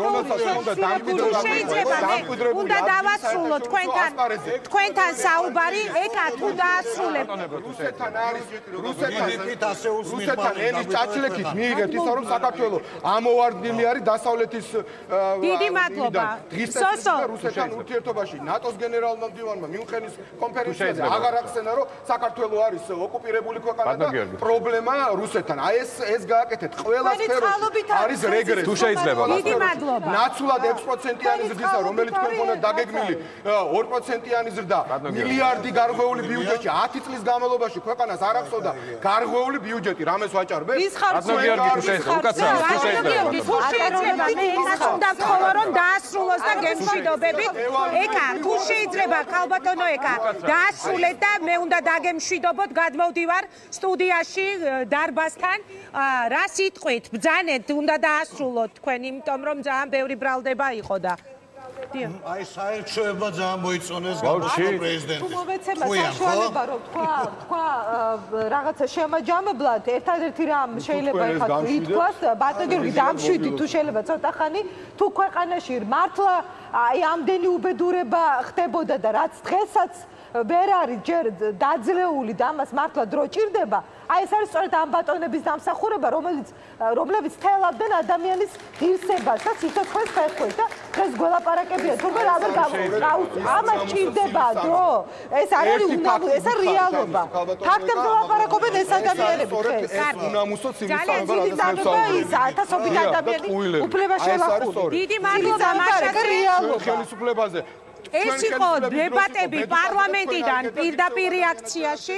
თუ შეიძლება უნდა დავასრულო თქვენთან თქვენთან საუბარი, ეკა თუ დაასრულებ. რუსეთთან არის, რუსეთთან რუსეთთან ენის ჭაჭლექით მიიღეთ ისა რომ საქართველოს ამოვარდნილი არის დასავლეთის დიდი მადლობა. სოსო რუსეთთან ურთიერთობაში ნატოს გენერალმა მდივანმა მიუნხენის კონფერენციაზე აღარ ახსენა რომ საქართველოს არის ოკუპირებული ქვეყანა და პრობლემა რუსეთთან. აი ეს ეს გააკეთეთ ყველა სფეროში არის რეგრესი. თუ შეიძლება დიდი მადლობა. ნაცვლად ექვს პროცენტიანი ზრდისა რომელიც თქვენ ხონდა დაგეგმილი ორი პროცენტიანი ზრდა მილიარდი გარღვეული ბიუჯეტი ათი წლის განმავლობაში ქვეყანას არ ახსოვდა გარღვეული ბიუჯეტი რამეს ვაჭარბეთ? ბატონო გიორგი თუ შეიძლება უკაცრავად თუ შეიძლება თუ შეიძლება მე იმას უნდა ვთხოვო რომ დაასრულოს და გემშვიდობებით ეკა თუ შეიძლება ქალბატონო ეკა დაასრულეთ და მე უნდა დაგემშვიდობოთ გადმოვდივარ სტუდიაში დარბაზთან რა სიტყვით ბძანეთ უნდა დაასრულოთ თქვენ იმიტომ რომ ძალიან ბევრი ბრალდება იყო და აი საერთაშორისო ძალიან მოიწონეს გამოსვლა პრეზიდენტის. თუ მოვეცემა საშუალება რომ თქვა თქვა რაღაცა შემაჯამებლად ერთადერთი რამ შეიძლება ეხლა ითქვას ბატონო გიორგი დამშვიდი თუ შეიძლება ცოტა ხანი თუ ქვეყანაში მართლა აი ამდენი უბედურება ხდებოდა და რაც დღესაც ვერ არის ჯერ დაძლეული და ამას მართლა დრო ჭირდება. აი ეს არის სწორედ ამ ბატონების დამსახურება, რომელიც რომლებიც თელავდნენ ადამიანის ღირსებას და სიცოცხლეს ფერხქვეს და დღეს გველაპარაკებია თუმცა რა ვერ ამას ჭირდება დრო. ეს არ არის უნამო, ეს არის რეალობა. ფაქტებზე ვლაპარაკობენ ეს ადამიანები დღეს. უნამუსო ძალიან დიდი დაბება ის ათასობით ადამიანი უფლება შელახული. დიდი მადლობა მაშასე რეალობა ხელისუფლებაზე. ეს იყო დებატები პარლამენტიდან პირდაპირ რეაქციაში.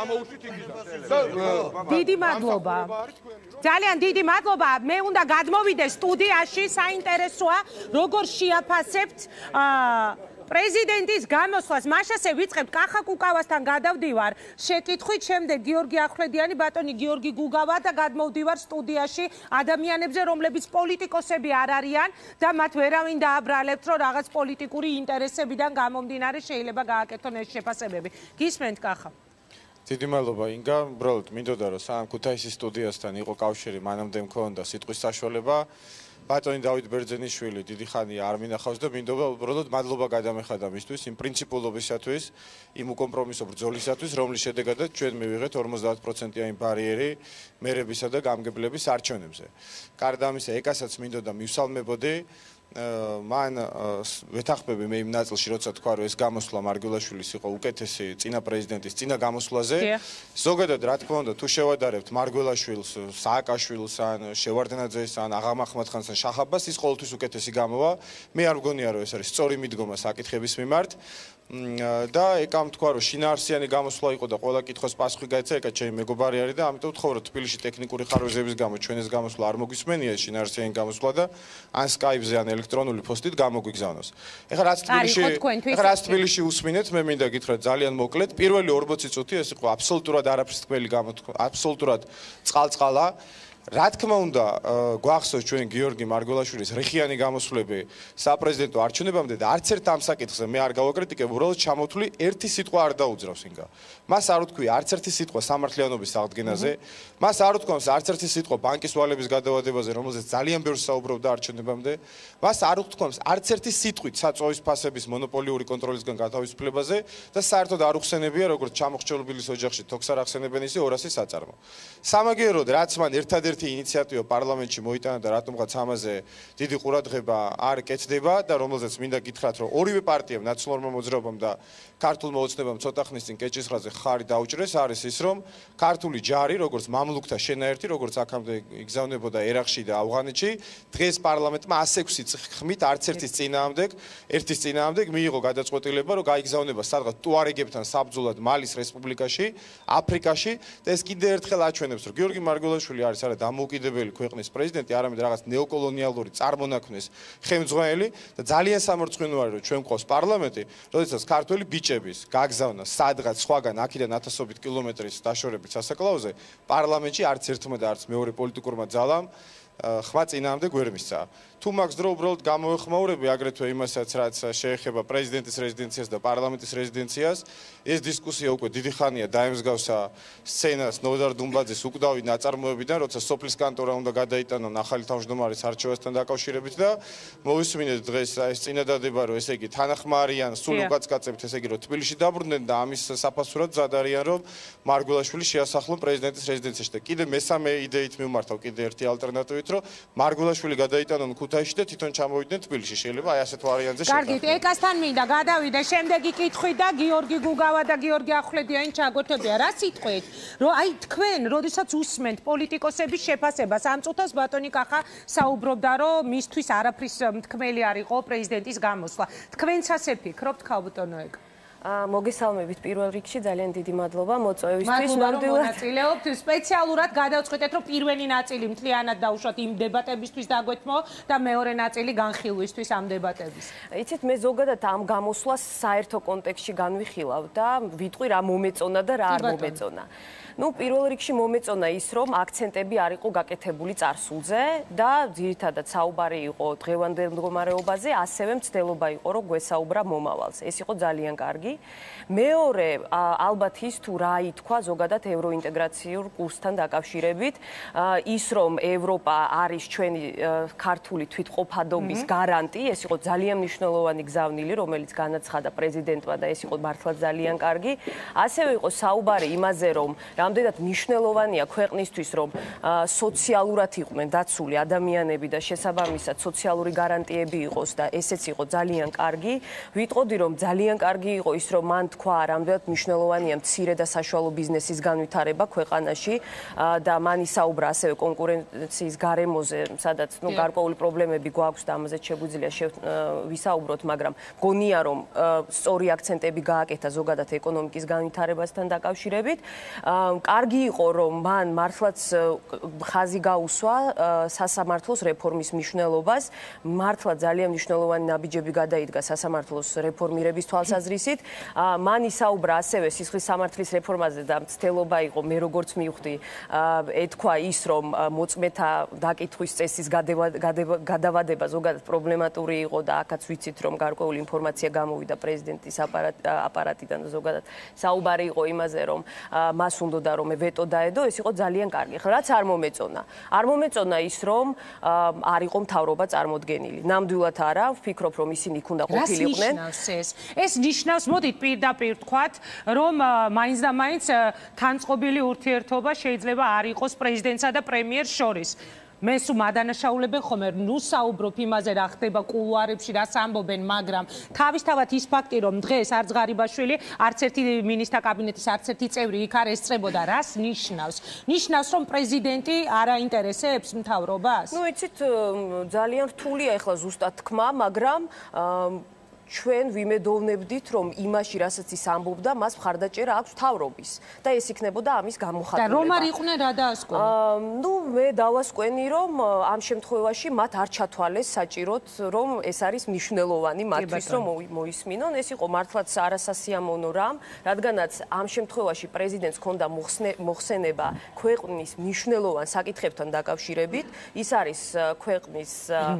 დიდი მადლობა. ძალიან დიდი მადლობა. მე უნდა გადმოვიდე სტუდიაში, საინტერესოა როგორ შეაფასებთ პრეზიდენტის გამოსვლას. მაშასე ვიწყებთ კახა კუკავასთან გადავდივარ შეკითხვით, შემდეგ გიორგი ახვლედიანი, ბატონი გიორგი გუგავა და გადმოვდივარ სტუდიაში ადამიანებზე, რომლებიც პოლიტიკოსები არ არიან და მათ ვერავინ დააბრალებთ, რომ რაღაც პოლიტიკური ინტერესებიდან გამომდინარე შეიძლება გააკეთონ ეს შეფასებები. გისმენთ კახა. დიდი მადლობა ინგა, უბრალოდ მინდოდა რომ სამ ქუთაისის სტუდიასთან იყო კავშირი, მანამდე მქონდა სიტყვის საშუალება. ბატონი დავით ბერძენიშვილი დიდი ხანია არ მინახავს და მინდობა უბრალოდ მადლობა გადამეხადა მისთვის იმ პრინციპულობისათვის, იმ უკომპრომისო ბრძოლისათვის, რომლის შედეგადაც ჩვენ მივიღეთ ორმოცდაათ პროცენტიანი ბარიერი მერებისა და გამგებლების არჩევნებზე. გარდა ამისა, ეკასაც მინდოდა მივსალმებოდი მან ვეთახმები მე იმ ნაწილში როცა თქვა რომ ეს გამოსვლა მარგველაშვილის იყო უკეთესი წინა პრეზიდენტის წინა გამოსვლაზე ზოგადად რა თქმა უნდა თუ შევადარებთ მარგველაშვილს სააკაშვილს ან შევარდნაძეს ან აღამახმათხანს ან შახაბას ის ყოველთვის უკეთესი გამოვა მე არ მგონია რომ ეს არის სწორი მიდგომა საკითხების მიმართ და ეკამ თქვა რომ შინაარსიანი გამოსვლა იყო და ყველა კითხოს პასუხი გაეცა ეკა ჩემი მეგობარი არის და ამიტომ ვთხოვ რომ თბილისში ტექნიკური ხარვეზების გამო ჩვენ ეს გამოსვლა არ მოგვისმენია შინაარსიანი გამოსვლა და ან Skype-ზე ან ელექტრონული პოსტით გამოგვიგზავნოს. ეხლა რაც თბილისში ეხლა რაც თბილისში უსმინეთ მე მინდა გითხრათ ძალიან მოკლედ პირველი ორმოცი წუთი ეს იყო აბსოლუტურად არაფრის თქველი გამოთქვა აბსოლუტურად წყალწყალა რა თქმა უნდა გვახსოვს ჩვენ გიორგი მარგველაშვილის რეხიანი გამოსვლები საპრეზიდენტო არჩევნებამდე და არც ერთ ამ საკითხზე მე არ გავაკრიტიკებ უბრალოდ ჩამოთვლი ერთი სიტყვა არ დაუძრავს ინგა მას არ უთქვი არც ერთი სიტყვა სამართლიანობის აღდგენაზე მას არ უთქვამს არც ერთი სიტყვა ბანკის ვალების გადავადებაზე რომელზეც ძალიან ბევრს საუბრობდა არჩევნებამდე მას არ უთქვამს არც ერთი სიტყვით საწვავის ფასების მონოპოლიური კონტროლისგან გათავისუფლებაზე და საერთოდ არ უხსენებია როგორც ჩამოხრჩოლებლის ოჯახში თოქს არ ახსენებენ ისე ორასი საწარმო სამაგიეროდ რაც მან ერთადერთი ინიციატივა პარლამენტში მოიტანა და რატომღაც ამაზე დიდი ყურადღება არ კეთდება და რომელზეც მინდა გითხრათ რომ ორივე პარტიამ ნაციონალურმა მოძრაობამ და ქართულმა ოცნებამ ცოტა ხნის წინ კეჭისყრაზე ხარი დაუჭრეს არის ის რომ ქართული ჯარი როგორც მამლუქთა შენაერთი როგორც აქამდე იგზავნებოდა ერაყში და ავღანეთში დღეს პარლამენტმა ასი ექვსი ხმით არც ერთის წინააღმდეგ ერთის წინააღმდეგ მიიღო გადაწყვეტილება რომ გაიგზავნება სადღაც ტუარეგებთან საბრძოლად მალის რესპუბლიკაში აფრიკაში და ეს კიდევ ერთხელ აჩვენებს რომ გიორგი მარგველაშვილი არის არა დამოუკიდებელი ქვეყნის პრეზიდენტი, არამედ რაღაც ნეოკოლონიალური წარმონაქმნის ხელმძღვანელი და ძალიან სამორწმუნო არის, რომ ჩვენ გვყავს პარლამენტი, როდესაც ქართველი ბიჭების გაგზავნა სადღაც სხვაგან აქედან ათასობით კილომეტრის დაშორებით სასაკლაოზე პარლამენტში არც ერთმა და არც მეორე პოლიტიკურმა ძალამ ხმა წინააღმდეგ ვერ მისცა. თუ მაგს დრო უბრალოდ გამოეხმაურები აგრეთვე იმასაც, რაც შეეხება პრეზიდენტის რეზიდენციას და პარლამენტის რეზიდენციას, ეს დისკუსია უკვე დიდი ხანია დაემსგავსა სცენას ნოდარ დუმბაძის უკვდავი ნაწარმოებიდან, როცა სოფლის კანტორა უნდა გადაიტანონ ახალი თავმჯდომარის არჩევასთან დაკავშირებით და მოვისმინეთ დღეს ეს წინადადება, რომ ესე იგი თანახმარიან სულ უკაცკაცებით, ესე იგი რომ თბილისში დაბრუნდნენ და ამის საფასურად მზად არიან, რომ მარგველაშვილი შეასახლონ პრეზიდენტის რეზიდენციაში და კიდე მესამე იდეით მივმართავ კიდე ერთი ალტერნატივით, რომ მარგველაშვილი გადაიტანონ ქუთაისში და თვითონ ჩამოვიდნენ თბილისში. შეიძლება აი ასეთ ვარიანტზე შევხვდეთ. კარგით, ეკასთან მინდა გადავიდე შემდეგი კითხვი და გიორგი გუგავა და გიორგი ახვლედიანი ჩაგვეთებია. რა სიტყვით, რომ აი თქვენ, როდესაც უსმენთ პოლიტიკოსების შეფასებას, ამ წუთას ბატონი კახა საუბრობდა, რომ მისთვის არაფრის მთქმელი არ იყო პრეზიდენტის გამოსვლა. თქვენც ასე ფიქრობთ, ქალბატონო ეკა? მოგესალმებით პირველ რიგში ძალიან დიდი მადლობა მოწვევისთვის. მადლობა რომ მონაწილეობთ. სპეციალურად გადავწყვეტეთ რომ პირველი ნაწილი მთლიანად დავუშვათ იმ დებატებისთვის დაგვეთმო და მეორე ნაწილი განხილვისთვის ამ დებატების. იცით მე ზოგადად ამ გამოსვლას საერთო კონტექსტში განვიხილავ და ვიტყვი რა მომეწონა და რა არ მომეწონა. Ну, პირველ რიგში მომეწონა ის, რომ აქცენტები არ იყო გაკეთებული წარსულზე და ძირითადად საუბარი იყო დღევანდელ მდგომარეობაზე, ასევე მცდელობა იყო, რომ გვესაუბრა მომავალს. ეს იყო ძალიან კარგი. მეორე, ალბათ ის თუ რა ითქვა ზოგადად ევროინტეგრაციულ კურსთან დაკავშირებით, ის რომ ევროპა არის ჩვენი ქართული თვითყოფადობის გარანტი, ეს იყო ძალიან მნიშვნელოვანი გზავნილი, რომელიც განაცხადა პრეზიდენტმა და ეს იყო მართლა ძალიან კარგი. ასევე იყო საუბარი იმაზე, რომ რამდენად მნიშვნელოვანია ქვეყნისთვის, რომ სოციალურად იყვნენ დაცული ადამიანები და შესაბამისად სოციალური გარანტიები იყოს და ესეც იყო ძალიან კარგი. ვიტყოდი, რომ ძალიან კარგი იყო ის, რომ მან თქვა, რამდენად მნიშვნელოვანია მცირე და საშუალო ბიზნესის განვითარება ქვეყანაში და მან ისაუბრა ასევე კონკურენციის გარემოზე, სადაც ნუ გარკვეული პრობლემები გვაქვს და ამაზე შეგვიძლია ვისაუბროთ, მაგრამ გონია, რომ სწორი აქცენტები გააკეთა ზოგადად ეკონომიკის განვითარებასთან დაკავშირებით. კარგი იყო, რომ მან მართლაც ხაზი გაუსვა სასამართლოს რეფორმის მნიშვნელობას. მართლა ძალიან მნიშვნელოვანი ნაბიჯები გადაიდგა სასამართლოს რეფორმირების თვალსაზრისით. მან ისაუბრა ასევე სისხლის სამართლის რეფორმაზე და მცდელობა იყო, მე როგორც მივხვდი, ეთქვა ის, რომ მოწმეთა დაკითხვის წესის გადავადება ზოგადად პრობლემატური იყო და აქაც ვიცით, რომ გარკვეული ინფორმაცია გამოვიდა პრეზიდენტის აპარატიდან და ზოგადად საუბარი იყო იმაზე, რომ მას უნდა რომ ვეტო დაედო, ეს იყო ძალიან კარგი. ხო, რაც არ მომეწონა. არ მომეწონა ის, რომ არ იყო მთავრობა წარმოდგენილი. ნამდვილად არა, ვფიქრობ, რომ ისინი იქ უნდა ყოფილიყვნენ. რას ნიშნავს ეს? ეს ნიშნავს, მოდით პირდაპირ ვთქვათ, რომ მაინც და მაინც თანწყობილი ურთიერთობა შეიძლება არ იყოს პრეზიდენტსა და პრემიერს შორის. მე სულ მადანაშაულებენ ხოლმე, ნუ საუბრობ იმაზე, რა ხდება კულუარებში, რას ამბობენ, მაგრამ თავისთავად ის ფაქტი, რომ დღეს არც ღარიბაშვილი, არც ერთი მინისტრთა კაბინეტის არც ერთი წევრი იქ არ ესწრებოდა, რას ნიშნავს? ნიშნავს, რომ პრეზიდენტი არ აინტერესებს მთავრობას? ნუ იცით, ძალიან რთულია ეხლა ზუსტად თქმა, მაგრამ ჩვენ ვიმედოვნებდით, რომ იმაში, რასაც ის ამბობდა, მას მხარდაჭერა აქვს მთავრობის და ეს იქნებოდა ამის გამოხატულება. და რომ არ იყვნენ რა დაასკვენ? ნუ მე დავასკვენი, რომ ამ შემთხვევაში მათ არ ჩათვალეს საჭიროდ, რომ ეს არის მნიშვნელოვანი მათთვის, რომ მოისმინონ. ეს იყო მართლაც არასასიამოვნო რამ, რადგანაც ამ შემთხვევაში პრეზიდენტს ჰქონდა მოხსენება ქვეყნის მნიშვნელოვან საკითხებთან დაკავშირებით. ის არის ქვეყნის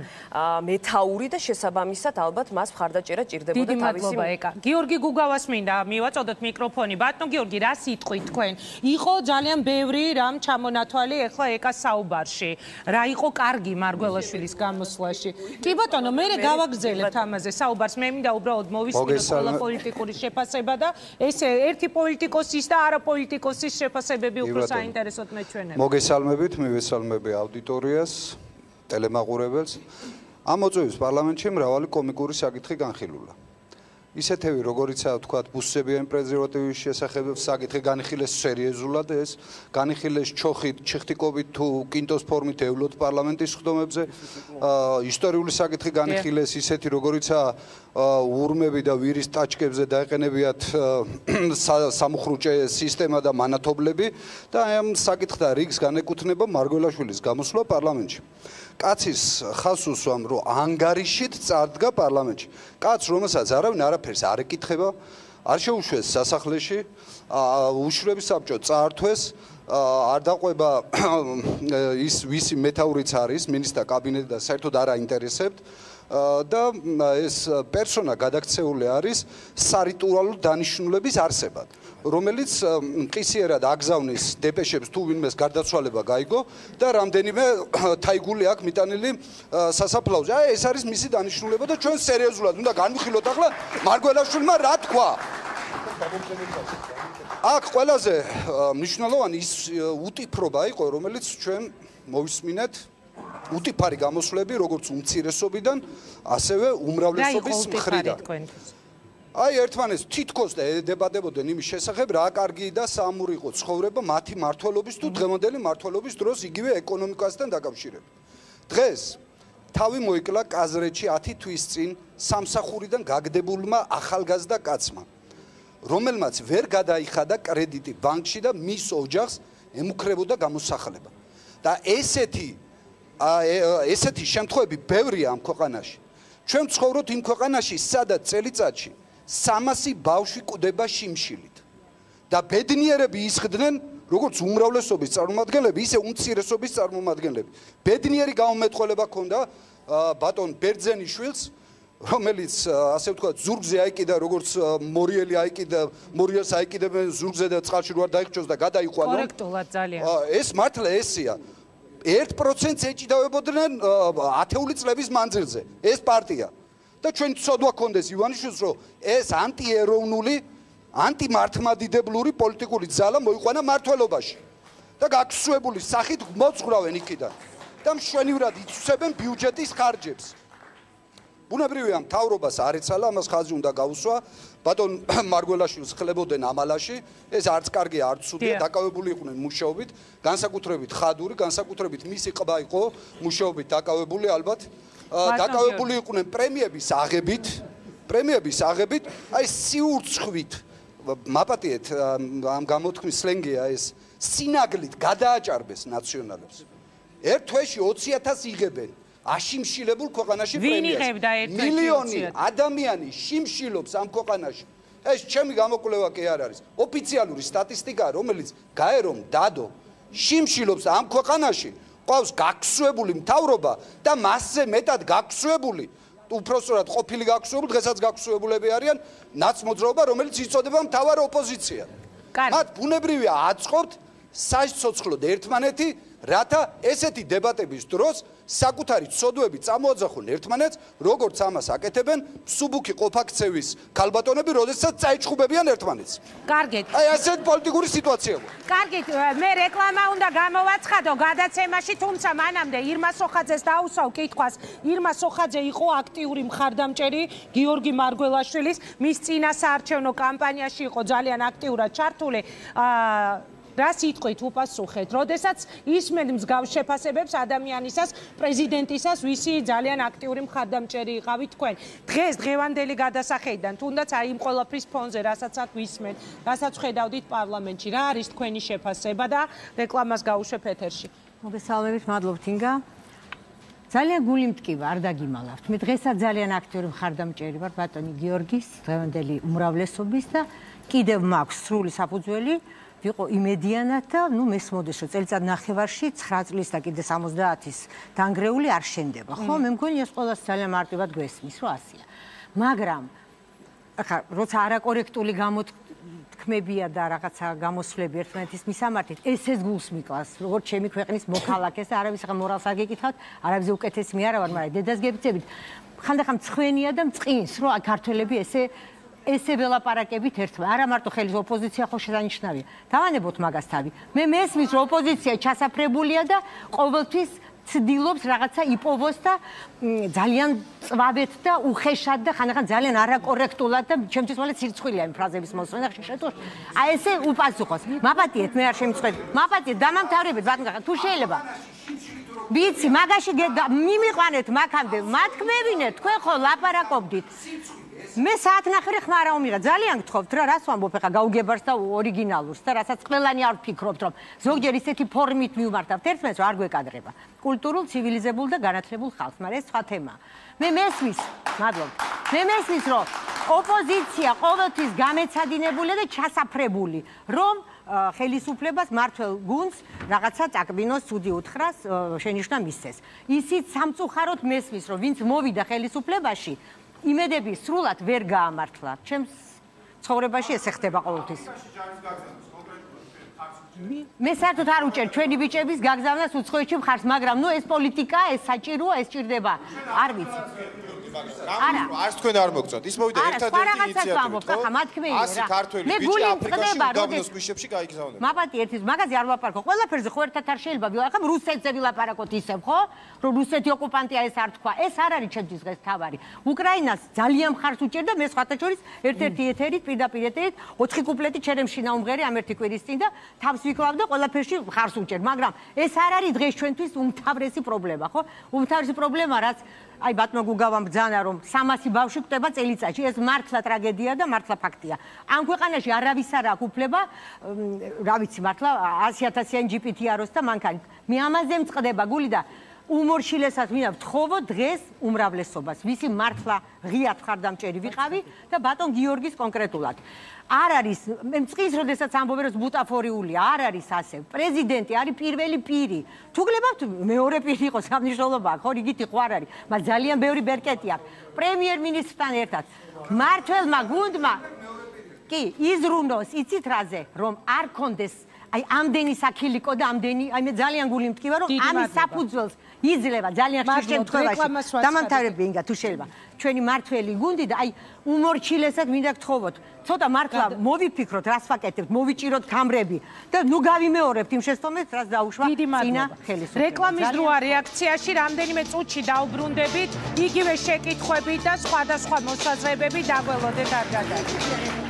მეთაური და შესაბამისად ალბათ მას მხარდაჭერა დიდი მადლობა ეკა. გიორგი გუგავას მინდა მივაწოდოთ მიკროფონი. ბატონო გიორგი, რა სიტყვით თქვენ? იყო ძალიან ბევრი რამ ჩამონათვალი ეხლა ეკას საუბარში. რა იყო კარგი მარგველაშვილის გამოსვლაში? კი ბატონო, მე გავაგრძელებთ ამაზე საუბარს. მე მინდა უბრალოდ მოვისმინოთ ყველა პოლიტიკური შეფასება და ეს ერთი პოლიტიკოსის და არაპოლიტიკოსის შეფასებები უფრო საინტერესოდ მეჩვენებია. მოგესალმებით, მივესალმები აუდიტორიას, ტელემაყურებელს. ამ მოწვევის პარლამენტში მრავალი კომიკური საკითხი განხილულა. ისეთივე როგორიცაა თქვა ბუსებიან პრეზერვატივის შესახებ საკითხი განიხილეს სერიოზულად ეს განიხილეს ჩოხით ჩიხტიკობით თუ კინტოს ფორმით ევლოთ პარლამენტის ხდომებზე ისტორიული საკითხი განიხილეს ისეთი როგორიცაა ურმები და ვირის ტაჩკებზე დაეყენებიათ სამუხრუჭე სისტემა და მანათობლები და ამ საკითხთა რიგს განეკუთვნება მარგველაშვილის გამოსვლა პარლამენტში. კაცის ხას უსვამ რომ ანგარიშით წარდგა პარლამენტში. კაც რომელსაც არავინ არაფერს არ ეკითხება, არ შეუშვეს სასახლეში, უშვრების საბჭო წაართვეს, არ დაყვება ის ვისი მეთაურიც არის, მინისტრთა კაბინეტი და საერთოდ არ აინტერესებთ. და ეს პერსონა გადაქცეული არის სარიტუალო დანიშნულების არსებად, რომელიც მყისიერად აგზავნის დეპეშებს თუ ვინმეს გარდაცვალება გაიგო და რამდენიმე თაიგული აქვს მიტანილი სასაფლაოზე. აი ეს არის მისი დანიშნულება და ჩვენ სერიოზულად უნდა განვიხილოთ ახლა მარგველაშვილმა რა თქვა. აქ ყველაზე მნიშვნელოვანი ის უტიფრობა იყო, რომელიც ჩვენ მოვისმინეთ უტიფარი გამოსვლები როგორც უმცირესობიდან, ასევე უმრავლესობის მხრიდან. აი ერთმანეთს თითქოს დებადებოდნენ იმის შესახებ, რა კარგი და საამური იყო ცხოვრება მათი მმართველობის თუ დღევანდელი მმართველობის დროს იგივე ეკონომიკასთან დაკავშირებით. დღეს თავი მოიკლა კაზრეთში ათი თვის წინ სამსახურიდან გაგდებულმა ახალგაზრდა კაცმა, რომელმაც ვერ გადაიხადა კრედიტი ბანკში და მის ოჯახს ემუქრებოდა გამოსახლება. და ესეთი ესეთი შემთხვევები ბევრია ამ ქვეყანაში. ჩვენ ვცხოვრობთ იმ ქვეყანაში, სადაც წელიწადში სამასი ბავშვი კვდება შიმშილით. და ბედნიერები ისხდნენ, როგორც უმრავლესობის წარმომადგენლები, ისე უმცირესობის წარმომადგენლები. ბედნიერი გამომეტყველება ჰქონდა ბატონ ბერძენიშვილს, რომელიც ასე ვთქვათ, ზურგზე აიკიდა, როგორც მორიელი აიკიდა, მორიელს აიკიდებენ ზურგზე და წყალში რო არ დაიხჭოს და გადაიყვანო. კორექტულად ძალიან. ეს მართლა ესია. ერთ პროცენტს ეჭიდავებოდნენ ათეული წლების მანძილზე ეს პარტია და ჩვენ ცოდვა გქონდეს ივანიშვილს რომ ეს ანტიეროვნული ანტიმართლმადიდებლური პოლიტიკური ძალა მოიყვანა მმართველობაში და გაქცევებული სახით მოძღვრავენ იქიდან და მშვენივრად იწვევენ ბიუჯეტის ხარჯებს. ბუნებრივია მთავრობას არ ეცალა, ამას ხაზი უნდა გაუსვა. ბატონ მარგველაშვილს ხლებოდნენ ამალაში, ეს არც კარგია, არც ცუდია, დაკავებული იყვნენ მუშაობით, განსაკუთრებით ხადური, განსაკუთრებით მისი ყბა იყო მუშაობით დაკავებული ალბათ. დაკავებული იყვნენ პრემიების აღებით, პრემიების აღებით, აი სიურცხვით მაპატიეთ ამ გამოთქმის სლენგია ეს, სინაგლით გადააჭარბეს ნაციონალებს. ერთ თვეში ოცი ათასი იღებენ. აშიმშილებულ ქვეყანაში პრემიას. მილიონი ადამიანი შიმშილობს ამ ქვეყანაში. ეს ჩემი გამოკვლევა კი არ არის. ოფიციალური სტატისტიკაა, რომელიც გაერომ დადო. შიმშილობს ამ ქვეყანაში, ყავს გაქცევებული მთავრობა და მასზე მეტად გაქცევებული, უпроსტად ყოფილი გაქცევებული, დღესაც გაქცევულები არიან ნაცმოძრაობა, რომელიც იწოდება მთავარ ოპოზიცია. მათ ბუნებრივია აწყობთ საცოცხლოდ ერთმანეთი, რათა ესეთი დებატების დროს საკუთარი ცოდვები წამოაძახონ ერთმანეთს, როგორც ამას აკეთებენ მსუბუქი ყოფაქცევის ქალბატონები, როდესაც წაიჭხუბებიან ერთმანეთს. კარგით. აი ასეთ პოლიტიკური სიტუაცია. კარგით, მე რეკლამა უნდა გამოვაცხადო გადაცემაში, თუმცა მანამდე ირმა სოხაძეს დაუსვავ კითხვას. ირმა სოხაძე იყო აქტიური მხარდამჭერი გიორგი მარგველაშვილის, მის წინასაარჩევნო კამპანიაში იყო ძალიან აქტიურად ჩართული. რა სიტყვით უპასუხეთ, როდესაც ისმენ მსგავს შეფასებებს ადამიანისას, პრეზიდენტისას, ვისი ძალიან აქტიური მხარდამჭერი იყავით თქვენ. დღეს დღევანდელი გადასახედიდან, თუნდაც აი იმ ყველაფრის ფონზე, რასაც აქ ვისმენ, რასაც ხედავდით პარლამენტში, რა არის თქვენი შეფასება და რეკლამას გაუშვებ ეთერში. მოგესალმებით, მადლობთ ინგა. ძალიან გული მტკივა, არ დაგიმალავთ. მე დღესაც ძალიან აქტიური მხარდამჭერი ვარ ბატონი გიორგის, დღევანდელი უმრავლესობის და კიდევ მაქვს სრული საფუძველი ვიყო იმედიანად და ნუ მესმოდეს რომ წელიწად ნახევარში ცხრა წლის და კიდე სამოცდაათის დანგრეული არ შენდება. ხო, მე მგონი ეს ყველას ძალიან მარტივად გვესმის, რომ ასია. მაგრამ ახლა როცა არაკორექტული გამოთქმებია და რაღაცა გამოსვლები ერთმანეთის მისამართით, ეს ეს გულს მიკლას, როგორც ჩემი ქვეყნის მოქალაქეს და არავის ახლა მორალს არ გეკითხავთ, არავის უკეთესი მე არა ვარ, მაგრამ დედას გებიცებით. ხანდახან მწხვენია და მწყინს, რომ ქართველები ესე ესე ველაპარაკებით ერთმა. არა მარტო ხელის ოპოზიცია ხო შესანიშნავია. დავანებოთ მაგას თავი. მე მესმის რომ ოპოზიცია ჩასაფრებულია და ყოველთვის ცდილობს რაღაცა იპოვოს და ძალიან წვავეთ და უხეშად და ხანდახან ძალიან არაკორექტულად და ჩემთვის მალე სირცხვილია იმ ფრაზების მოსვენა შეშეთოს. აი ესე უპასუხოს. მაპატიეთ, მე არ შემიწყეთ. მაპატიეთ, დამამთავრებეთ, ბატონო, თუ შეიძლება. ვიცი, მაგაში მიმიყვანეთ მაგამდე, მათქმევინეთ, თქვენ ხო ლაპარაკობდით. მე საათნახევარი ხმა არ ამიღა. ძალიან გთხოვთ რა, რას ვამბობ ახლა გაუგებარს და ორიგინალურს და რასაც ყველანი არ ვფიქრობთ, რომ ზოგჯერ ისეთი ფორმით მივმართავთ ერთმანეთს, რომ არ გვეკადრება. კულტურულ, ცივილიზებულ და განათლებულ ხალხს, მაგრამ ეს სხვა თემაა. მე მესმის, მადლობთ. მე მესმის, რომ ოპოზიცია ყოველთვის გამეცადინებულია და ჩასაფრებული, რომ ხელისუფლებას მართლ გუნდს რაღაცა წაკბინოს ცუდი უთხრას შენიშვნა მისცეს. ისიც სამწუხაროდ მესმის, რომ ვინც მოვიდა ხელისუფლებაში, იმედები სრულად ვერ გაამართლა. ჩემს ცხოვრებაში ეს ხდება ყოველთვის. მე საერთოდ არ უჭერ ჩვენი ბიჭების გაგზავნას უცხოეთში მხარს, მაგრამ ნუ ეს პოლიტიკა, ეს საჭიროა, ეს ჭირდება. არ ვიცი. არა, არც თქვენ არ მოგწონთ. ის მოვიდა ერთადერთი ინიციატივით, ხო? ხა მათქმეინო რა. ასი ქართველი მე ბიჭი გული აფრიკაში მწყდება, უდაბნოს ქვიშებში გაიგზავნება. მაპატი ერთის მაგაზე არ ვაპარაკო. ყველაფერზე ხო ერთად არ შეიძლება ვიყო. ახლა რუსეთზე ვილაპარაკოთ ისევ, ხო? რომ რუსეთი ოკუპანტია, ეს არ თქვა. ეს არ არის ჩემთვის დღეს თავარი. უკრაინას ძალიან მხარს უჭერდა მე სხვათა შორის ერთ-ერთი ეთერით, პირდაპირ ეთერით, ოთხი კუპლეტი ჩერემშინა უმღერი ამ ერთი კვირის წინ და თავს ვიკლავ და ყველაფერში მხარს უჭერ. მაგრამ ეს არ არის დღეს ჩვენთვის უმთავრესი პრობლემა, ხო? უმთავრესი პრობლემა რაც აი ბატონო გუგავამ ბრძანა რომ სამასი ბავშვი კვდება წელიწადში ეს მართლა ტრაგედია და მართლა ფაქტია. ამ ქვეყანაში არავის არ აქვს უფლება რა ვიცი მართლა ასი ათასიან ჯი პი თი აროს და მანქანით. მე ამაზე მწყდება გული და უმორშილესად მინდა ვთხოვო დღეს უმრავლესობას. ვისი მართლა ღიად ხარდამჭერი ვიყავი და ბატონ გიორგის კონკრეტულად. არ არის მე მწყის როდესაც ამბობენ რომ ბუტაფორიულია, არ არის ასე. პრეზიდენტი არის პირველი პირი. თუ გლებავთ მეორე პირი იყოს სამნიშნულობა, ხო რიგით იყო არ არის. მაგრამ ძალიან ბევრი ბერკეტი აქვს. პრემიერ-მინისტრთან ერთად მართველმა გუნდმა კი იზრუნოს იცით რაზე, რომ არ კონდეს აი ამდენი საქილიკო და ამდენი აი მე ძალიან გული მტკივა რომ ამის საფუძველს იძლევა ძალიან ხშირ შემთხვევაში დამამთავრებელი ინგა თუ შეიძლება ჩვენი მართველი გუნდი და აი უმორჩილესად მინდა გთხოვოთ ცოტა მართლა მოვიფიქროთ რას ვაკეთებთ მოვიჭიროთ გამრები და ნუ გავიმეორებთ იმ შეცდომებს რაც დაუშვა წინა ხელისუფლება რეკლამის დროა რეაქციაში რამდენიმე წუთში დაუბრუნდებით იგივე შეკითხვები და სხვადასხვა მოსაზრებები დაგველოდეთ არ გადაარჩენთ